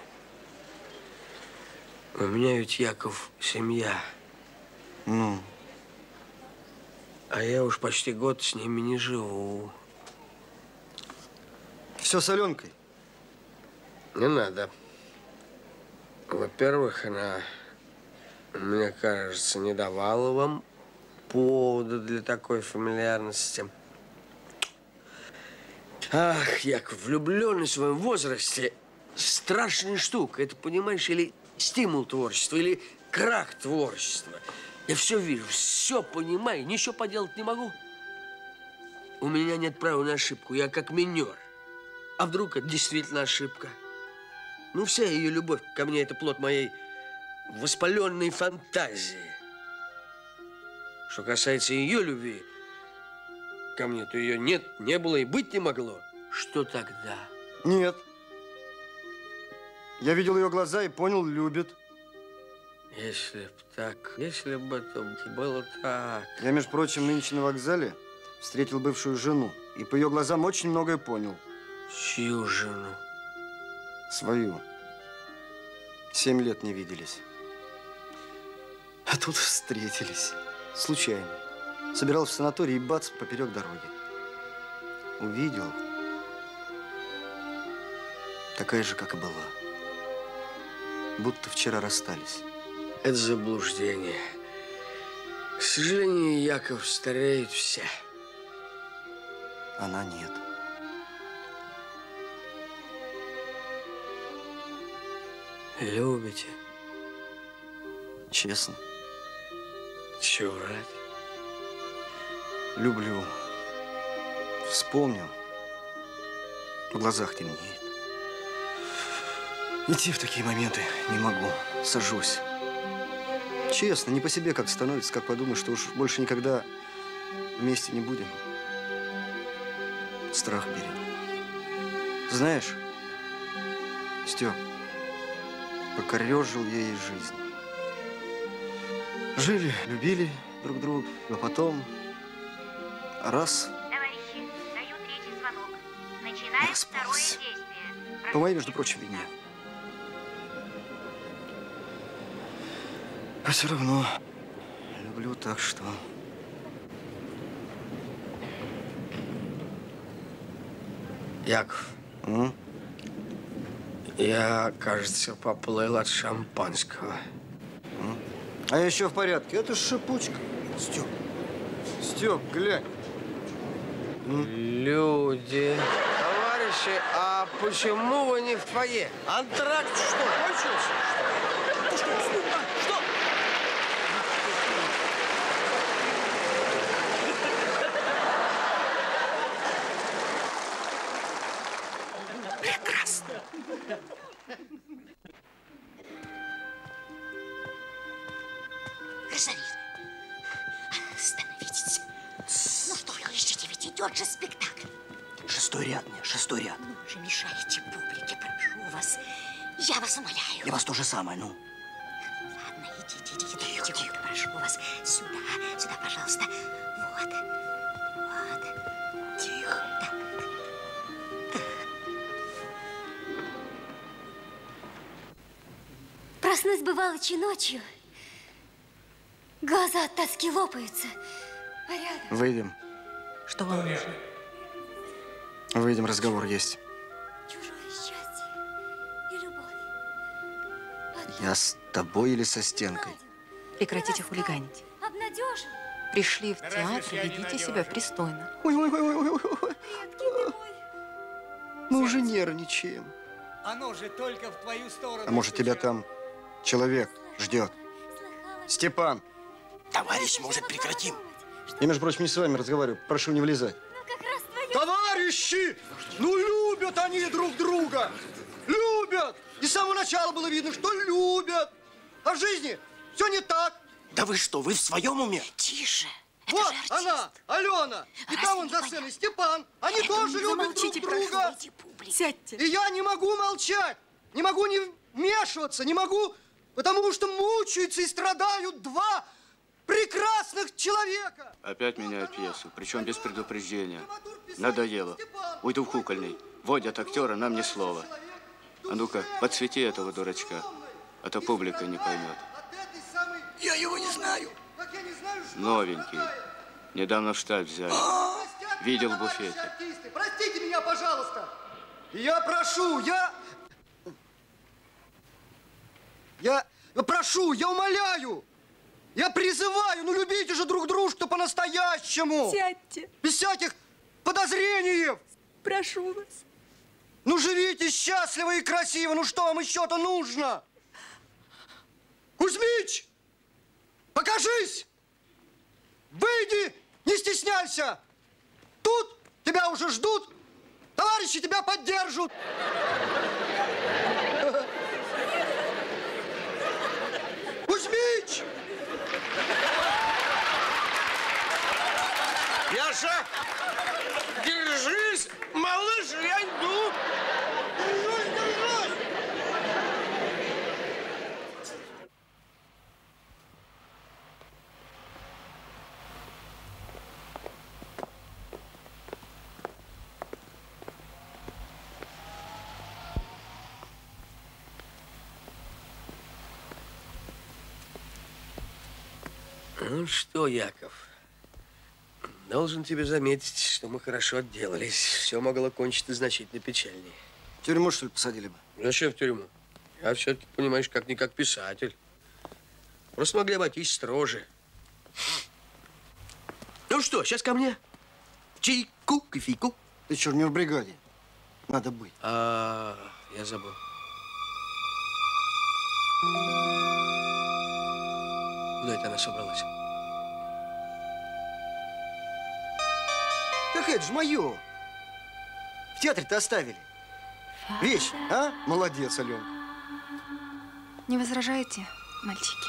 S15: У меня ведь, Яков, семья.
S2: Ну?
S15: А я уж почти год с ними не живу.
S2: Все с Аленкой?
S15: Не надо. Во-первых, она, мне кажется, не давала вам повода для такой фамильярности. Ах, Яков, влюбленный в своем возрасте страшная штука. Это, понимаешь, или стимул творчества, или крах творчества. Я все вижу, все понимаю, ничего поделать не могу. У меня нет права на ошибку, я как минер. А вдруг это действительно ошибка? Ну, вся ее любовь ко мне – это плод моей воспаленной фантазии. Что касается ее любви ко мне, то ее нет, не было и быть не могло. Что тогда?
S2: Нет. Я видел ее глаза и понял, любит.
S15: Если б так, если бы это было так.
S2: Я, между прочим, нынче на вокзале встретил бывшую жену. И по ее глазам очень многое понял.
S15: Чью жену?
S2: Свою. Семь лет не виделись. А тут встретились. Случайно. Собирался в санаторий и бац, поперек дороги. Увидел. Такая же, как и была. Будто вчера расстались.
S15: Это заблуждение. К сожалению, Яков, стареют все.
S2: Она нет.
S15: Любите?
S2: Честно.
S15: Чего врать?
S2: Люблю. Вспомнил. В глазах темнеет. Идти в такие моменты не могу. Сажусь. Честно, не по себе как становится, как подумаешь, что уж больше никогда вместе не будем. Страх берет. Знаешь, Стёп, покорёжил я ей жизнь. Жили, любили друг друга, но потом раз.
S8: Товарищи, даю третий звонок. Начинаем второе действие.
S2: По моей, между прочим, вине. А все равно люблю так, что...
S15: Яков,
S2: М?
S15: я, кажется, поплыл от шампанского.
S2: М? А я еще в порядке. Это ж шипучка. Степ, Степ, глянь.
S15: Люди. Товарищи, а почему вы не в фойе? Антракт что, кончился?
S17: Ты что, слуга? Что?
S14: Прекрасно.
S19: Гражданин, остановитесь. Ну что вы ищете, ведь идет же спектакль.
S17: Шестой ряд мне, шестой ряд.
S19: Ну, вы же мешаете публике, прошу вас. Я вас умоляю.
S17: Я вас то же самое, ну.
S19: Ладно, идите, идите, тихо, тихо, прошу вас. Сюда, сюда, пожалуйста. Вот, вот. Тихо. Так.
S18: Проснусь бывалочи ночью. Глаза от тоски лопаются. А рядом...
S2: Выйдем.
S14: Что вам нужно?
S2: Выйдем, разговор есть.
S18: Чужое счастье и любовь.
S2: Я с тобой или со стенкой?
S5: Прекратите хулиганить.
S18: Обнадежен.
S5: Пришли в театр, ведите себя пристойно.
S2: Ой, ой, ой, ой, ой, ой. Мы уже нервничаем.
S6: Оно же только в твою сторону.
S2: А может, тебя там человек ждет? Степан.
S17: Товарищ, может, прекратим?
S2: Я, между прочим, не с вами разговариваю. Прошу не влезать. Товарищи! Ну, любят они друг друга! Любят! И с самого начала было видно, что любят! А в жизни все не так!
S17: Да вы что, вы в своем уме?
S19: Тише!
S2: Вот она, Алена! И там он за сценой Степан! Они
S19: Это
S2: тоже
S19: не
S2: любят
S19: замолчите,
S2: друг друга!
S19: прошу,
S5: Сядьте.
S2: И я не могу молчать! Не могу не вмешиваться, не могу, потому что мучаются и страдают два прекрасных человека!
S16: Опять меняют пьесу, причем без предупреждения. Надоело. Уйду в кукольный. Водят актера, нам ни слова. А ну-ка, подсвети этого дурачка, а то публика не поймет.
S17: Я его не знаю.
S16: Новенький. Недавно в штат взяли. Видел в буфете.
S2: Простите меня, пожалуйста! Я прошу, я... Я прошу, я умоляю! Я призываю, ну любите же друг дружку по-настоящему!
S5: Сядьте.
S2: Без всяких подозрений!
S5: Прошу вас.
S2: Ну живите счастливо и красиво, ну что вам еще-то нужно? Кузьмич! Покажись! Выйди, не стесняйся! Тут тебя уже ждут, товарищи тебя поддержат! Кузьмич!
S15: Яша, держись, малыш, я иду.
S2: Держись, держись!
S15: Ну что, Яков, Должен тебе заметить, что мы хорошо отделались. Все могло кончиться значительно печальнее.
S2: В тюрьму, что ли, посадили бы?
S15: Зачем в тюрьму? Я все-таки, понимаешь, как-никак писатель. Просто могли обойтись строже. Ну что, сейчас ко мне? Чайку, кофейку.
S2: Ты что, не в бригаде? Надо быть.
S15: А, я забыл. Куда это она собралась?
S2: Так это ж мое. В театре-то оставили. Вещь, а? Молодец, Аленка.
S5: Не возражаете, мальчики?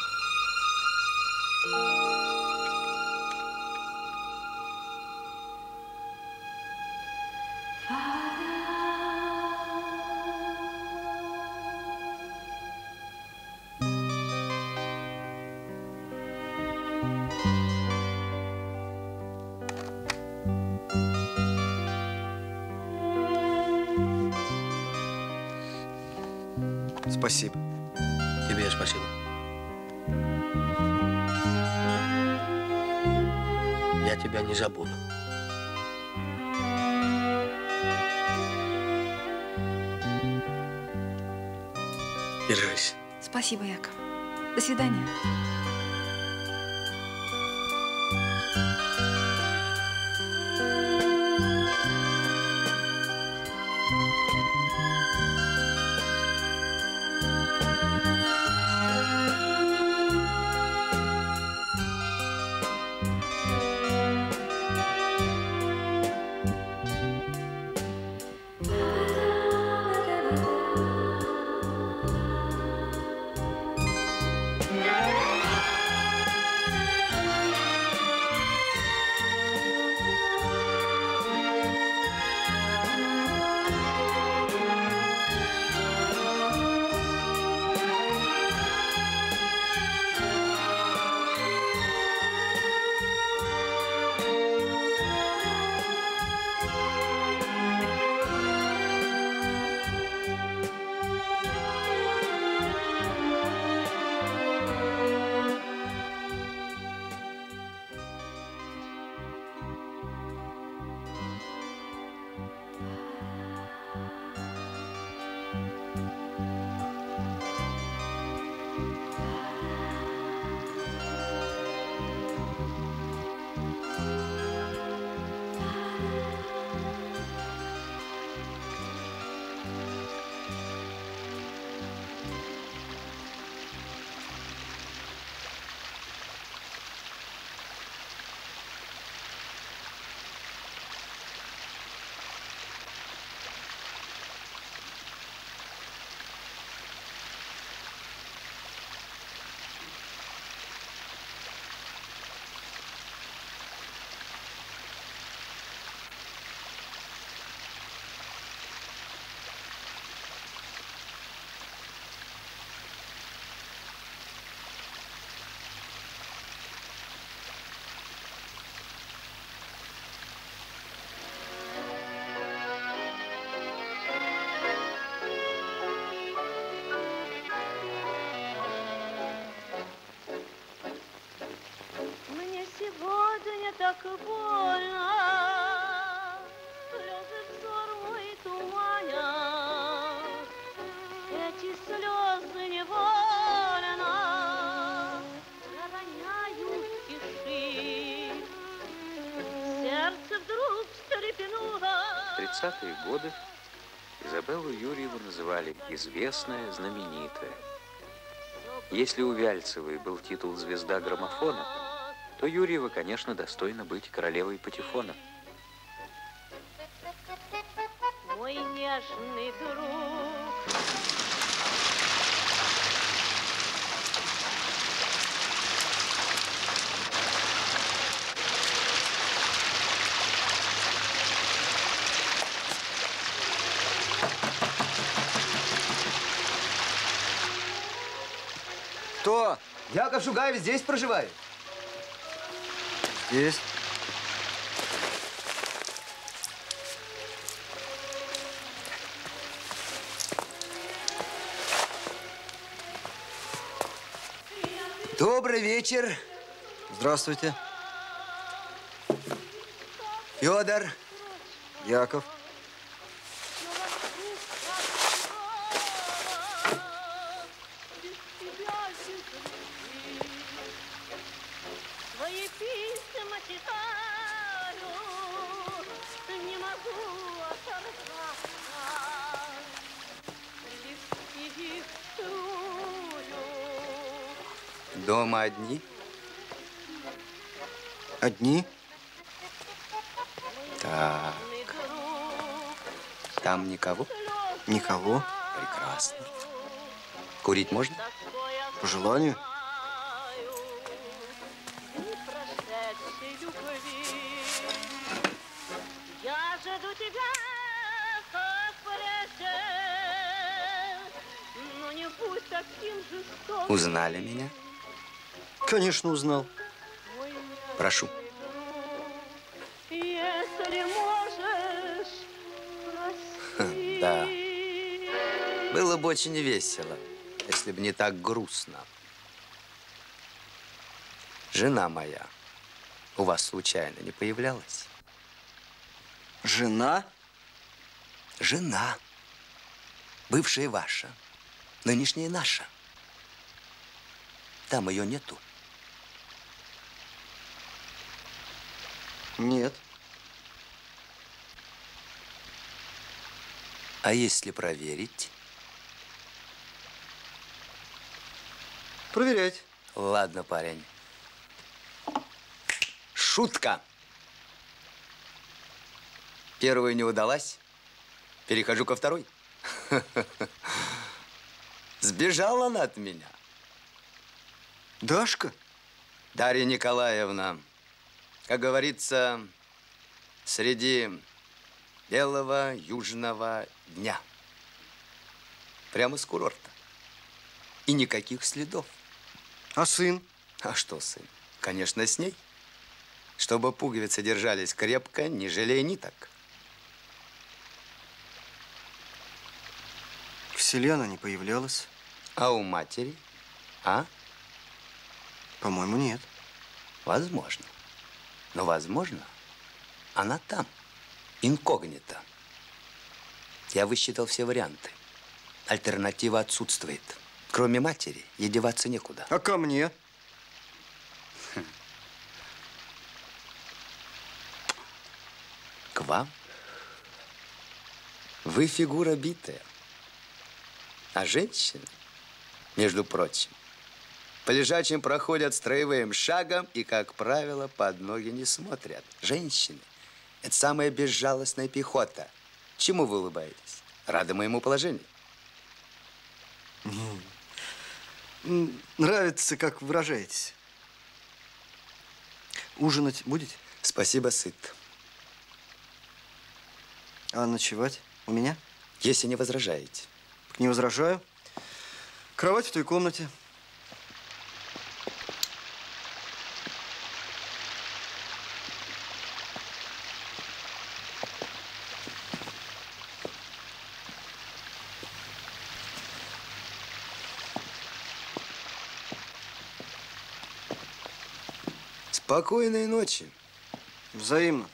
S2: Спасибо.
S15: Тебе спасибо. Я тебя не забуду. Держись.
S5: Спасибо, Яков. До свидания.
S8: так больно, слезы взор мой туманят, эти слезы невольно роняют тиши. Сердце вдруг встрепенуло.
S20: В тридцатые годы Изабеллу Юрьеву называли известная, знаменитая. Если у Вяльцевой был титул «Звезда граммофона», то Юрьева, конечно, достойна быть королевой патефона.
S8: Мой нежный друг.
S2: Кто? Яков Шугаев здесь проживает? Здесь. Добрый вечер. Здравствуйте.
S21: Федор.
S2: Яков.
S8: Твои письма читаю, не могу оторваться. Листы диктую.
S21: Дома одни?
S2: Одни?
S21: Так. Там никого?
S2: Никого.
S21: Прекрасно. Курить можно?
S2: По желанию.
S8: Прошедшей любви. Я жду тебя, как прежде, но не будь таким жестоким.
S21: Узнали меня?
S2: Конечно, узнал.
S21: Прошу.
S8: Если можешь, прости.
S21: Да. Было бы очень весело, если бы не так грустно. Жена моя у вас случайно не появлялась?
S2: Жена?
S21: Жена. Бывшая ваша, нынешняя наша. Там ее нету.
S2: Нет.
S21: А если проверить?
S2: Проверять.
S21: Ладно, парень. Шутка. Первая не удалась. Перехожу ко второй. Сбежала она от меня.
S2: Дашка?
S21: Дарья Николаевна. Как говорится, среди белого южного дня. Прямо с курорта. И никаких следов.
S2: А сын?
S21: А что сын? Конечно, с ней. Чтобы пуговицы держались крепко, не жалея ниток.
S2: В селе она не появлялась.
S21: А у матери? А?
S2: По-моему, нет.
S21: Возможно. Но, возможно, она там, инкогнито. Я высчитал все варианты. Альтернатива отсутствует. Кроме матери, ей деваться некуда.
S2: А ко мне?
S21: Хм. К вам? Вы фигура битая. А женщины, между прочим, по лежачим проходят строевым шагом и, как правило, под ноги не смотрят. Женщины – это самая безжалостная пехота. Чему вы улыбаетесь? Рады моему положению?
S2: Нравится, как выражаетесь. Ужинать будете?
S21: Спасибо, сыт.
S2: А ночевать у меня?
S21: Если не возражаете.
S2: Не возражаю. Кровать в той комнате.
S21: Спокойной ночи.
S2: Взаимно.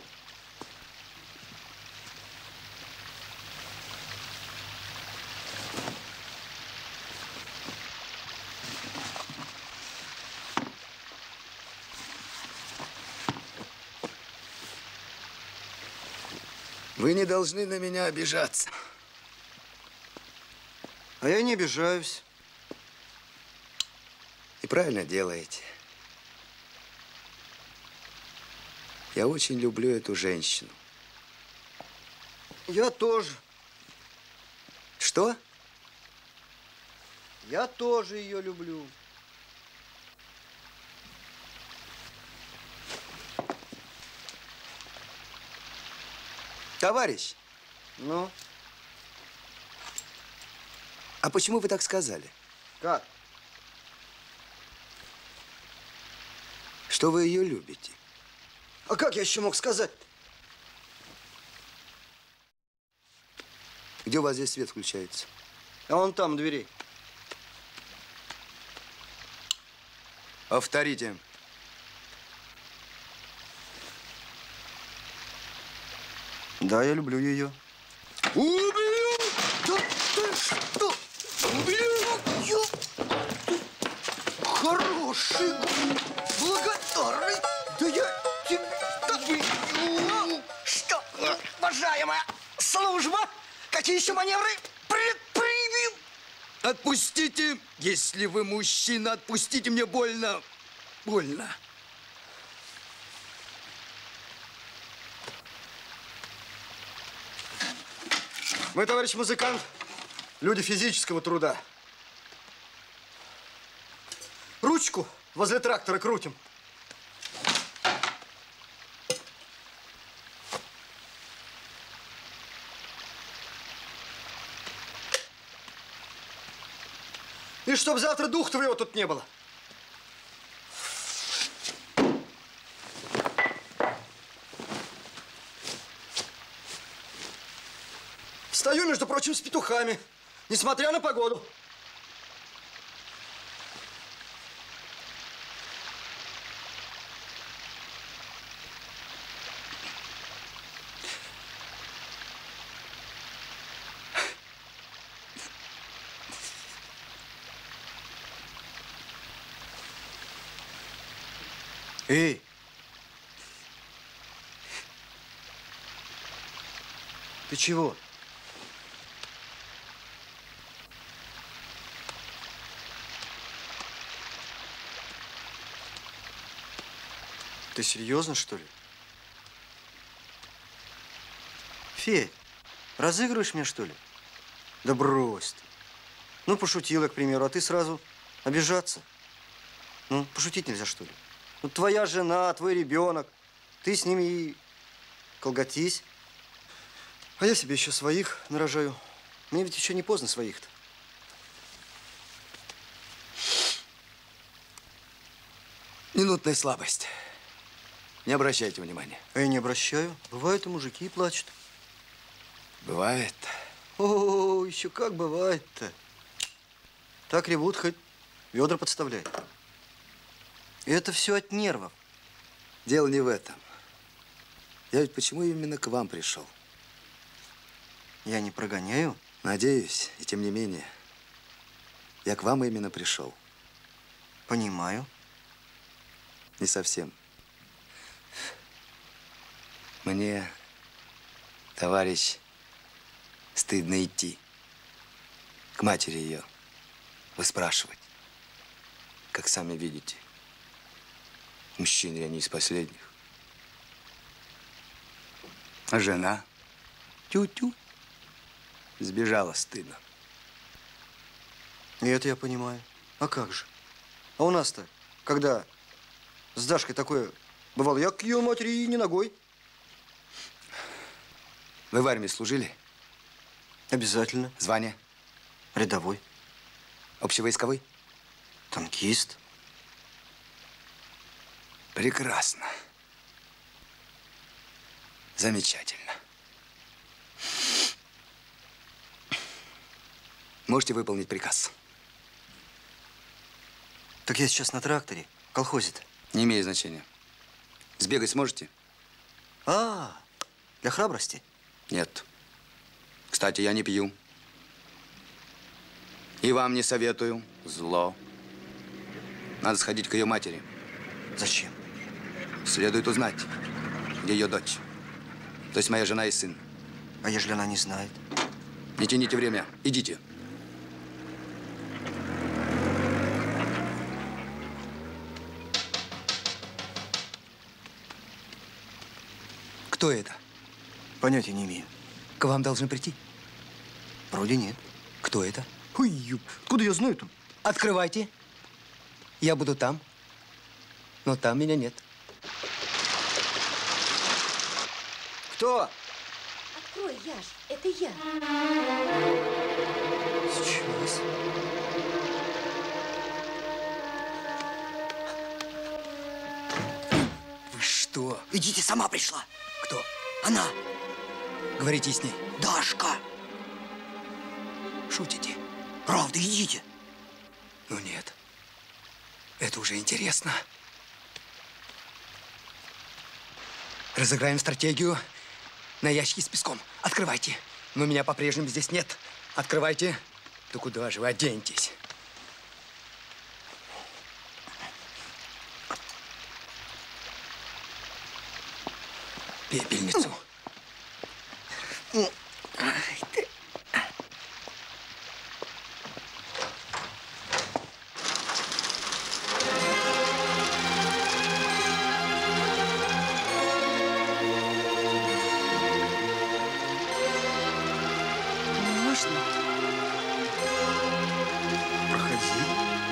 S21: Вы не должны на меня обижаться.
S2: А я не обижаюсь.
S21: И правильно делаете. Я очень люблю эту женщину.
S2: Я тоже.
S21: Что?
S2: Я тоже ее люблю.
S21: Товарищ.
S2: Ну?
S21: А почему вы так сказали?
S2: Как?
S21: Что вы ее любите.
S2: А как я еще мог сказать?
S21: Где у вас здесь свет включается?
S2: А он там, у дверей.
S21: Повторите.
S2: Да, я люблю ее. Убью! Да ты что? Убью! Хороший, благодарный. Да я тебя убью. Что, уважаемая служба? Какие еще маневры предпримем?
S21: Отпустите, если вы мужчина, отпустите, мне больно. Больно.
S2: Мы, товарищ музыкант, люди физического труда. Ручку возле трактора крутим. И чтоб завтра дух твоего тут не было. Стою, между прочим, с петухами, несмотря на погоду. Эй! Ты чего? Ты серьезно, что ли? Федь, разыгрываешь меня, что ли? Да брось ты. Ну, пошутила, к примеру, а ты сразу обижаться. Ну, пошутить нельзя, что ли? Ну, твоя жена, твой ребенок. Ты с ними и колготись. А я себе еще своих нарожаю. Мне ведь еще не поздно своих-то.
S21: Минутная слабость. Не обращайте внимания.
S2: А я не обращаю. Бывают и мужики плачут.
S21: Бывает.
S2: О, еще как бывает-то. Так ревут, хоть ведра подставляют. И это все от нервов.
S21: Дело не в этом. Я ведь почему именно к вам пришел?
S2: Я не прогоняю?
S21: Надеюсь, и тем не менее. Я к вам именно пришел.
S2: Понимаю.
S21: Не совсем. Мне, товарищ, стыдно идти к матери ее, выспрашивать. Как сами видите, мужчины я не из последних. А жена тю-тю, сбежала стыдно.
S2: И это я понимаю. А как же? А у нас-то, когда с Дашкой такое бывало, я к ее матери и не ногой.
S21: Вы в армии служили?
S2: Обязательно.
S21: Звание?
S2: Рядовой.
S21: Общевойсковой?
S2: Танкист.
S21: Прекрасно. Замечательно. Можете выполнить приказ?
S2: Так я сейчас на тракторе, в колхозе-то.
S21: Не имеет значения. Сбегать сможете?
S2: А, для храбрости?
S21: Нет. Кстати, я не пью. И вам не советую. Зло. Надо сходить к ее матери.
S2: Зачем?
S21: Следует узнать, где ее дочь. То есть моя жена и сын.
S2: А ежели она не знает?
S21: Не тяните время. Идите. Кто это?
S2: Понятия не имею.
S21: К вам должны прийти?
S2: Вроде нет.
S21: Кто это?
S2: Ой, откуда я знаю-то?
S21: Открывайте. Я буду там. Но там меня нет.
S2: Кто?
S19: Открой, Яш, это я.
S2: Сейчас.
S21: Вы что?
S2: Идите, сама пришла.
S21: Кто?
S2: Она.
S21: Говорите с ней.
S2: Дашка.
S21: Шутите?
S2: Правда, идите.
S21: Ну нет. Это уже интересно. Разыграем стратегию
S2: На ящике с песком. Открывайте. Но меня по-прежнему здесь нет. Открывайте. Да куда же вы оденетесь? Пепельницу.
S7: Можно?
S2: Проходи.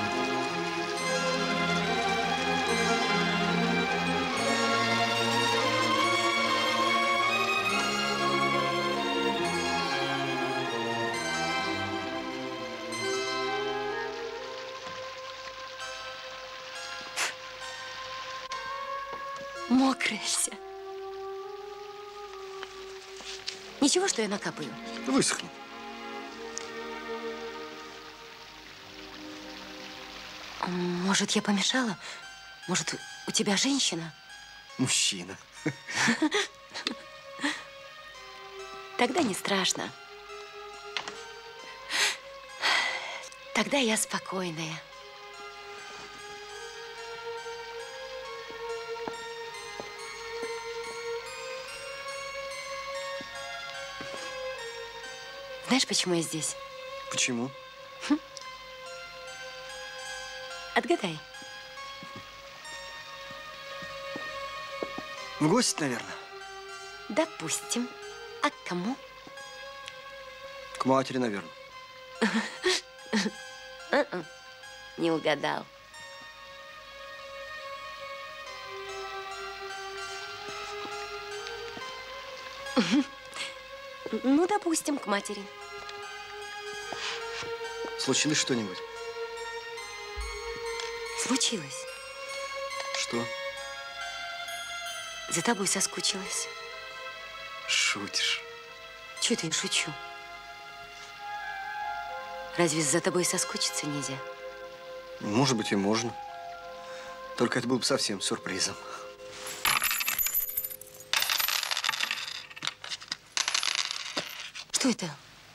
S7: Мокрая вся. Ничего, что я накапаю?
S2: Высохни.
S7: Может, я помешала? Может, у тебя женщина?
S2: Мужчина.
S7: Тогда не страшно. Тогда я спокойная. Знаешь, почему я здесь?
S2: Почему?
S7: Отгадай.
S2: В гости, наверное.
S7: Допустим. А к кому?
S2: К матери, наверное.
S7: Uh-uh. Не угадал. Ну, допустим, к матери.
S2: Случилось что-нибудь?
S7: Случилось.
S2: Что?
S7: За тобой соскучилась.
S2: Шутишь.
S7: Чего ты не шучу? Разве за тобой соскучиться нельзя?
S2: Может быть, и можно. Только это было бы совсем сюрпризом.
S7: Что это?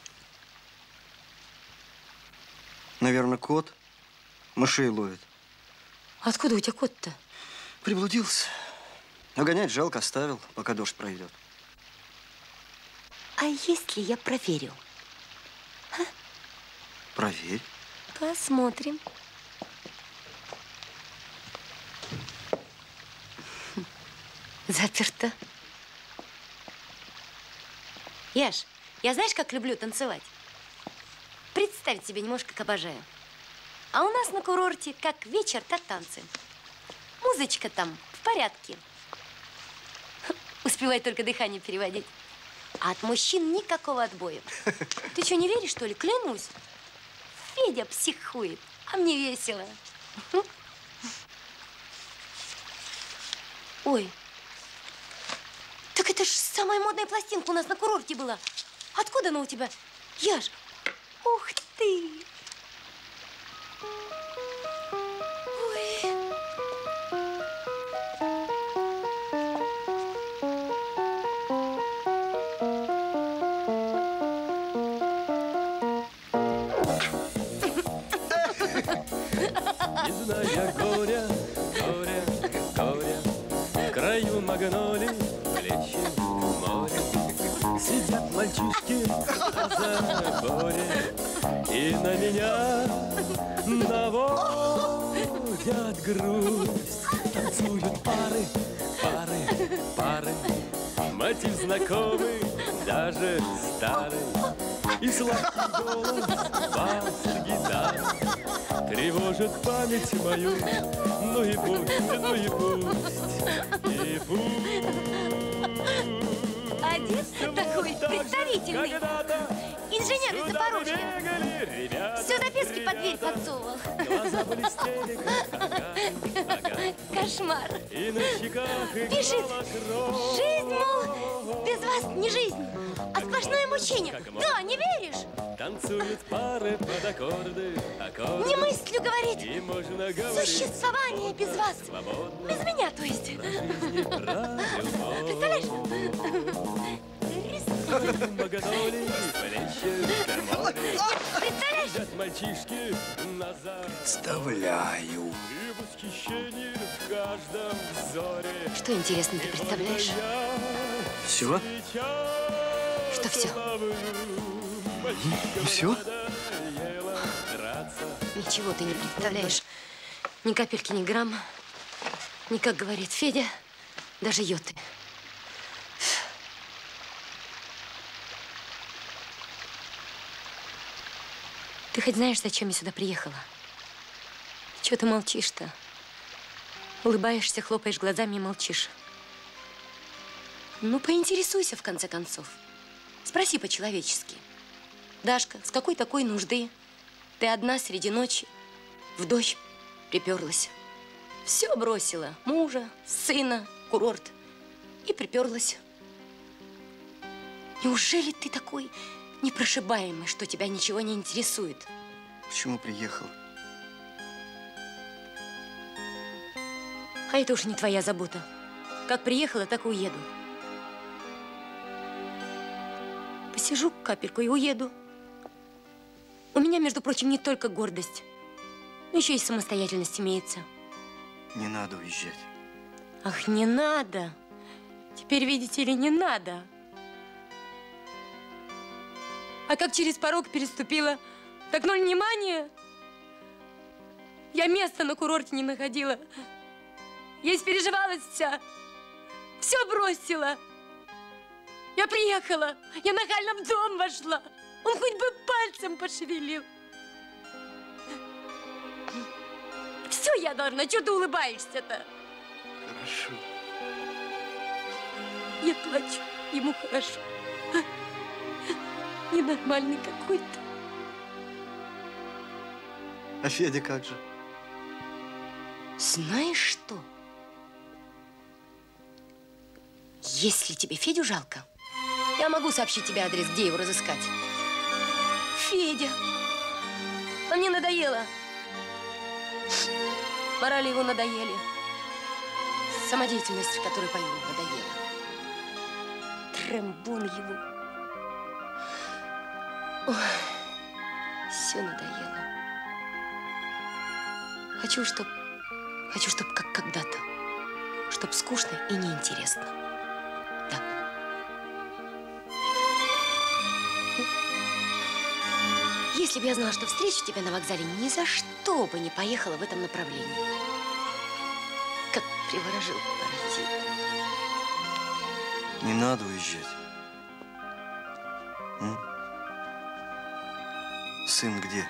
S2: Наверное, кот мышей ловит.
S7: Откуда у тебя кот-то?
S2: Приблудился. А гонять жалко, оставил, пока дождь пройдет.
S7: А если я проверю? А?
S2: Проверь.
S7: Посмотрим. Заперто. Яш, я знаешь, как люблю танцевать? Представить себе не можешь, как обожаю. А у нас на курорте как вечер, так танцы. Музычка там в порядке. Успевай только дыхание переводить. А от мужчин никакого отбоя. Ты что, не веришь, что ли? Клянусь. Федя психует, а мне весело. Ой. Так это ж самая модная пластинка у нас на курорте была. Откуда она у тебя? Яш, ух ты! Ой.
S4: Не зная горя, горя, горя, в краю магнолий плещет море. Сидят мальчишки на заборе и на меня наводят грусть. Танцуют пары, пары, пары, мотив знакомый, даже старый. И сладкий голос бас-гитары тревожит память мою. Ну и пусть, ну и пусть, и пусть.
S7: Один такой представительный инженер из Запорожья. Все записки под дверь подсовывал. Кошмар. Пишет, жизнь, мол, без вас не жизнь, а сплошное мучение. Да, не веришь?
S4: Танцуют пары под аккорды, аккорды.
S7: Не мыслью, говорит,
S4: И можно говорить
S7: существование без вас.
S4: свободно.
S7: Без меня, то есть.
S4: Про жизнь, про любовь.
S7: Представляешь?
S4: Магнолии плещет в море. Сидят мальчишки назад.
S21: Представляю.
S4: И восхищение в каждом взоре.
S7: Что интересно ты представляешь?
S2: Все?
S7: Что все?
S2: Все?
S7: Ничего ты не представляешь. Ни капельки, ни грамма. Ни, как говорит Федя, даже йоты. Ты хоть знаешь, зачем я сюда приехала? Чего ты молчишь-то? Улыбаешься, хлопаешь глазами и молчишь. Ну, поинтересуйся, в конце концов. Спроси по-человечески. Дашка, с какой такой нужды ты одна среди ночи в дождь приперлась? Все бросила. Мужа, сына, курорт. И приперлась. Неужели ты такой непрошибаемый, что тебя ничего не интересует?
S2: Почему приехал?
S7: А это уж не твоя забота. Как приехала, так и уеду. Посижу капельку и уеду. У меня, между прочим, не только гордость, но еще и самостоятельность имеется.
S2: Не надо уезжать.
S7: Ах, не надо. Теперь, видите ли, не надо. А как через порог переступила, так ноль внимания. Я места на курорте не находила. Я испереживалась вся. Все бросила. Я приехала. Я нахально в дом вошла. Он хоть бы пальцем пошевелил. Все я должна. Чего ты улыбаешься-то?
S2: Хорошо.
S7: Я плачу. Ему хорошо. Ненормальный какой-то.
S2: А Федя как же?
S7: Знаешь что? Если тебе Федю жалко, я могу сообщить тебе адрес, где его разыскать. Федя. А мне надоело. Морали его надоели. Самодеятельность, которую по нему надоела. Трембон его. Ой, все надоело. Хочу, чтоб, хочу, чтоб как когда-то. Чтоб скучно и неинтересно. Да. Если бы я знала, что встречу тебя на вокзале, ни за что бы не поехала в этом направлении. Как приворожил паразит.
S2: Не надо уезжать. М? Сын где?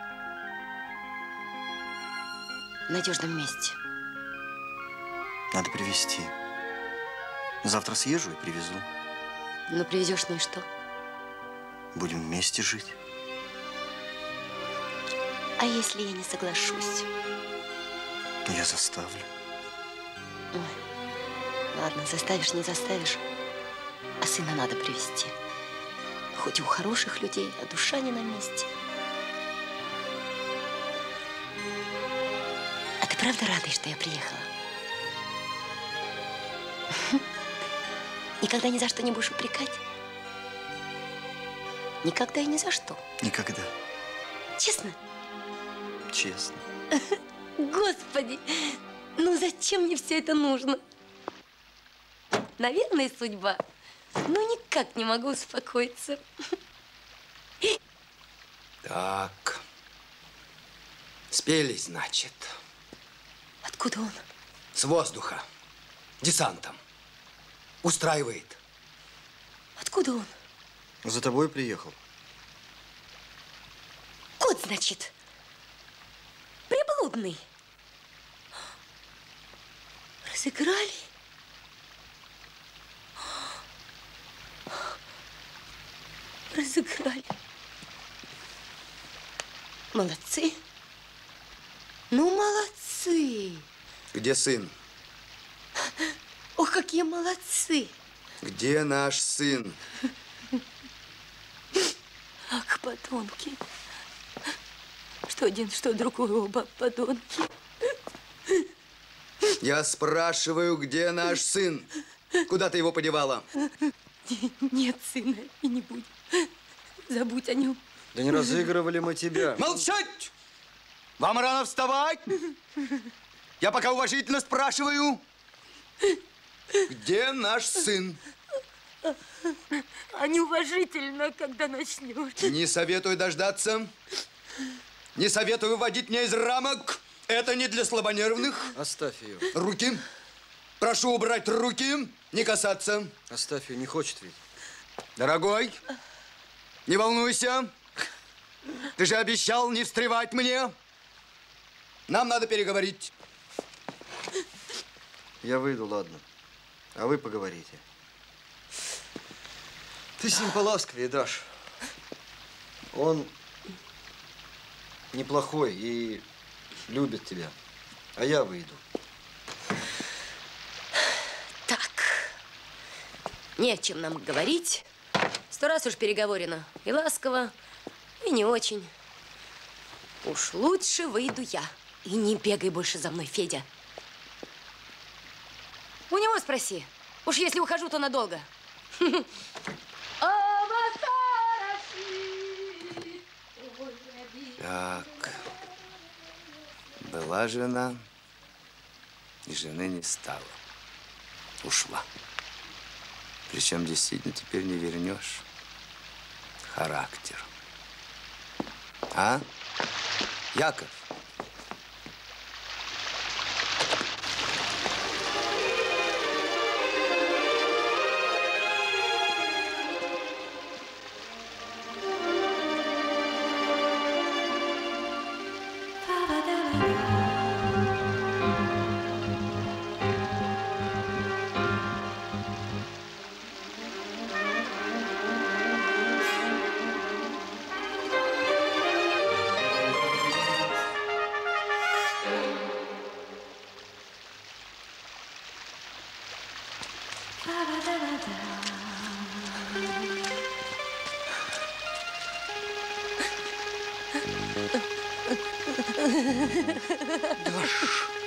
S7: В надежном месте.
S2: Надо привезти. Завтра съезжу и привезу.
S7: Ну, привезешь, ну и что?
S2: Будем вместе жить.
S7: А если я не соглашусь?
S2: Я заставлю.
S7: Ой, ладно, заставишь, не заставишь. А сына надо привезти. Хоть и у хороших людей, а душа не на месте. А ты правда рада, что я приехала? Никогда ни за что не будешь упрекать? Никогда и ни за что?
S2: Никогда.
S7: Честно?
S2: Честно.
S7: Господи, ну зачем мне все это нужно? Наверное, судьба. Ну, никак не могу успокоиться.
S21: Так. Спелись, значит.
S7: Откуда он?
S21: С воздуха. Десантом. Устраивает.
S7: Откуда он?
S2: За тобой приехал.
S7: Кот, значит. Приблудный. Разыграли? Разыграли. Молодцы. Ну, молодцы.
S21: Где сын?
S7: Ох, какие молодцы.
S21: Где наш сын?
S7: Ах, подонки. Что один, что другой, оба подонки.
S21: Я спрашиваю, где наш сын? Куда ты его подевала?
S7: Нет сына и не будет. Забудь о нем.
S2: Да не разыгрывали мы тебя.
S21: Молчать! Вам рано вставать. Я пока уважительно спрашиваю, где наш сын?
S7: А неуважительно, когда начнешь.
S21: Не советую дождаться. Не советую вводить меня из рамок. Это не для слабонервных.
S2: Оставь ее.
S21: Руки. Прошу убрать руки. Не касаться.
S2: Оставь ее, не хочет ведь.
S21: Дорогой, не волнуйся. Ты же обещал не встревать мне. Нам надо переговорить.
S2: Я выйду, ладно. А вы поговорите. Ты с ним поласковее, Даш. Он неплохой и любит тебя. А я выйду.
S7: Так. Не о чем нам говорить. Сто раз уж переговорено. И ласково, и не очень. Уж лучше выйду я. И не бегай больше за мной, Федя. У него спроси. Уж если ухожу, то надолго.
S21: Так. Была жена, и жены не стало. Ушла. Причем действительно теперь не вернешь. Характер. А? Яков?
S2: Даш.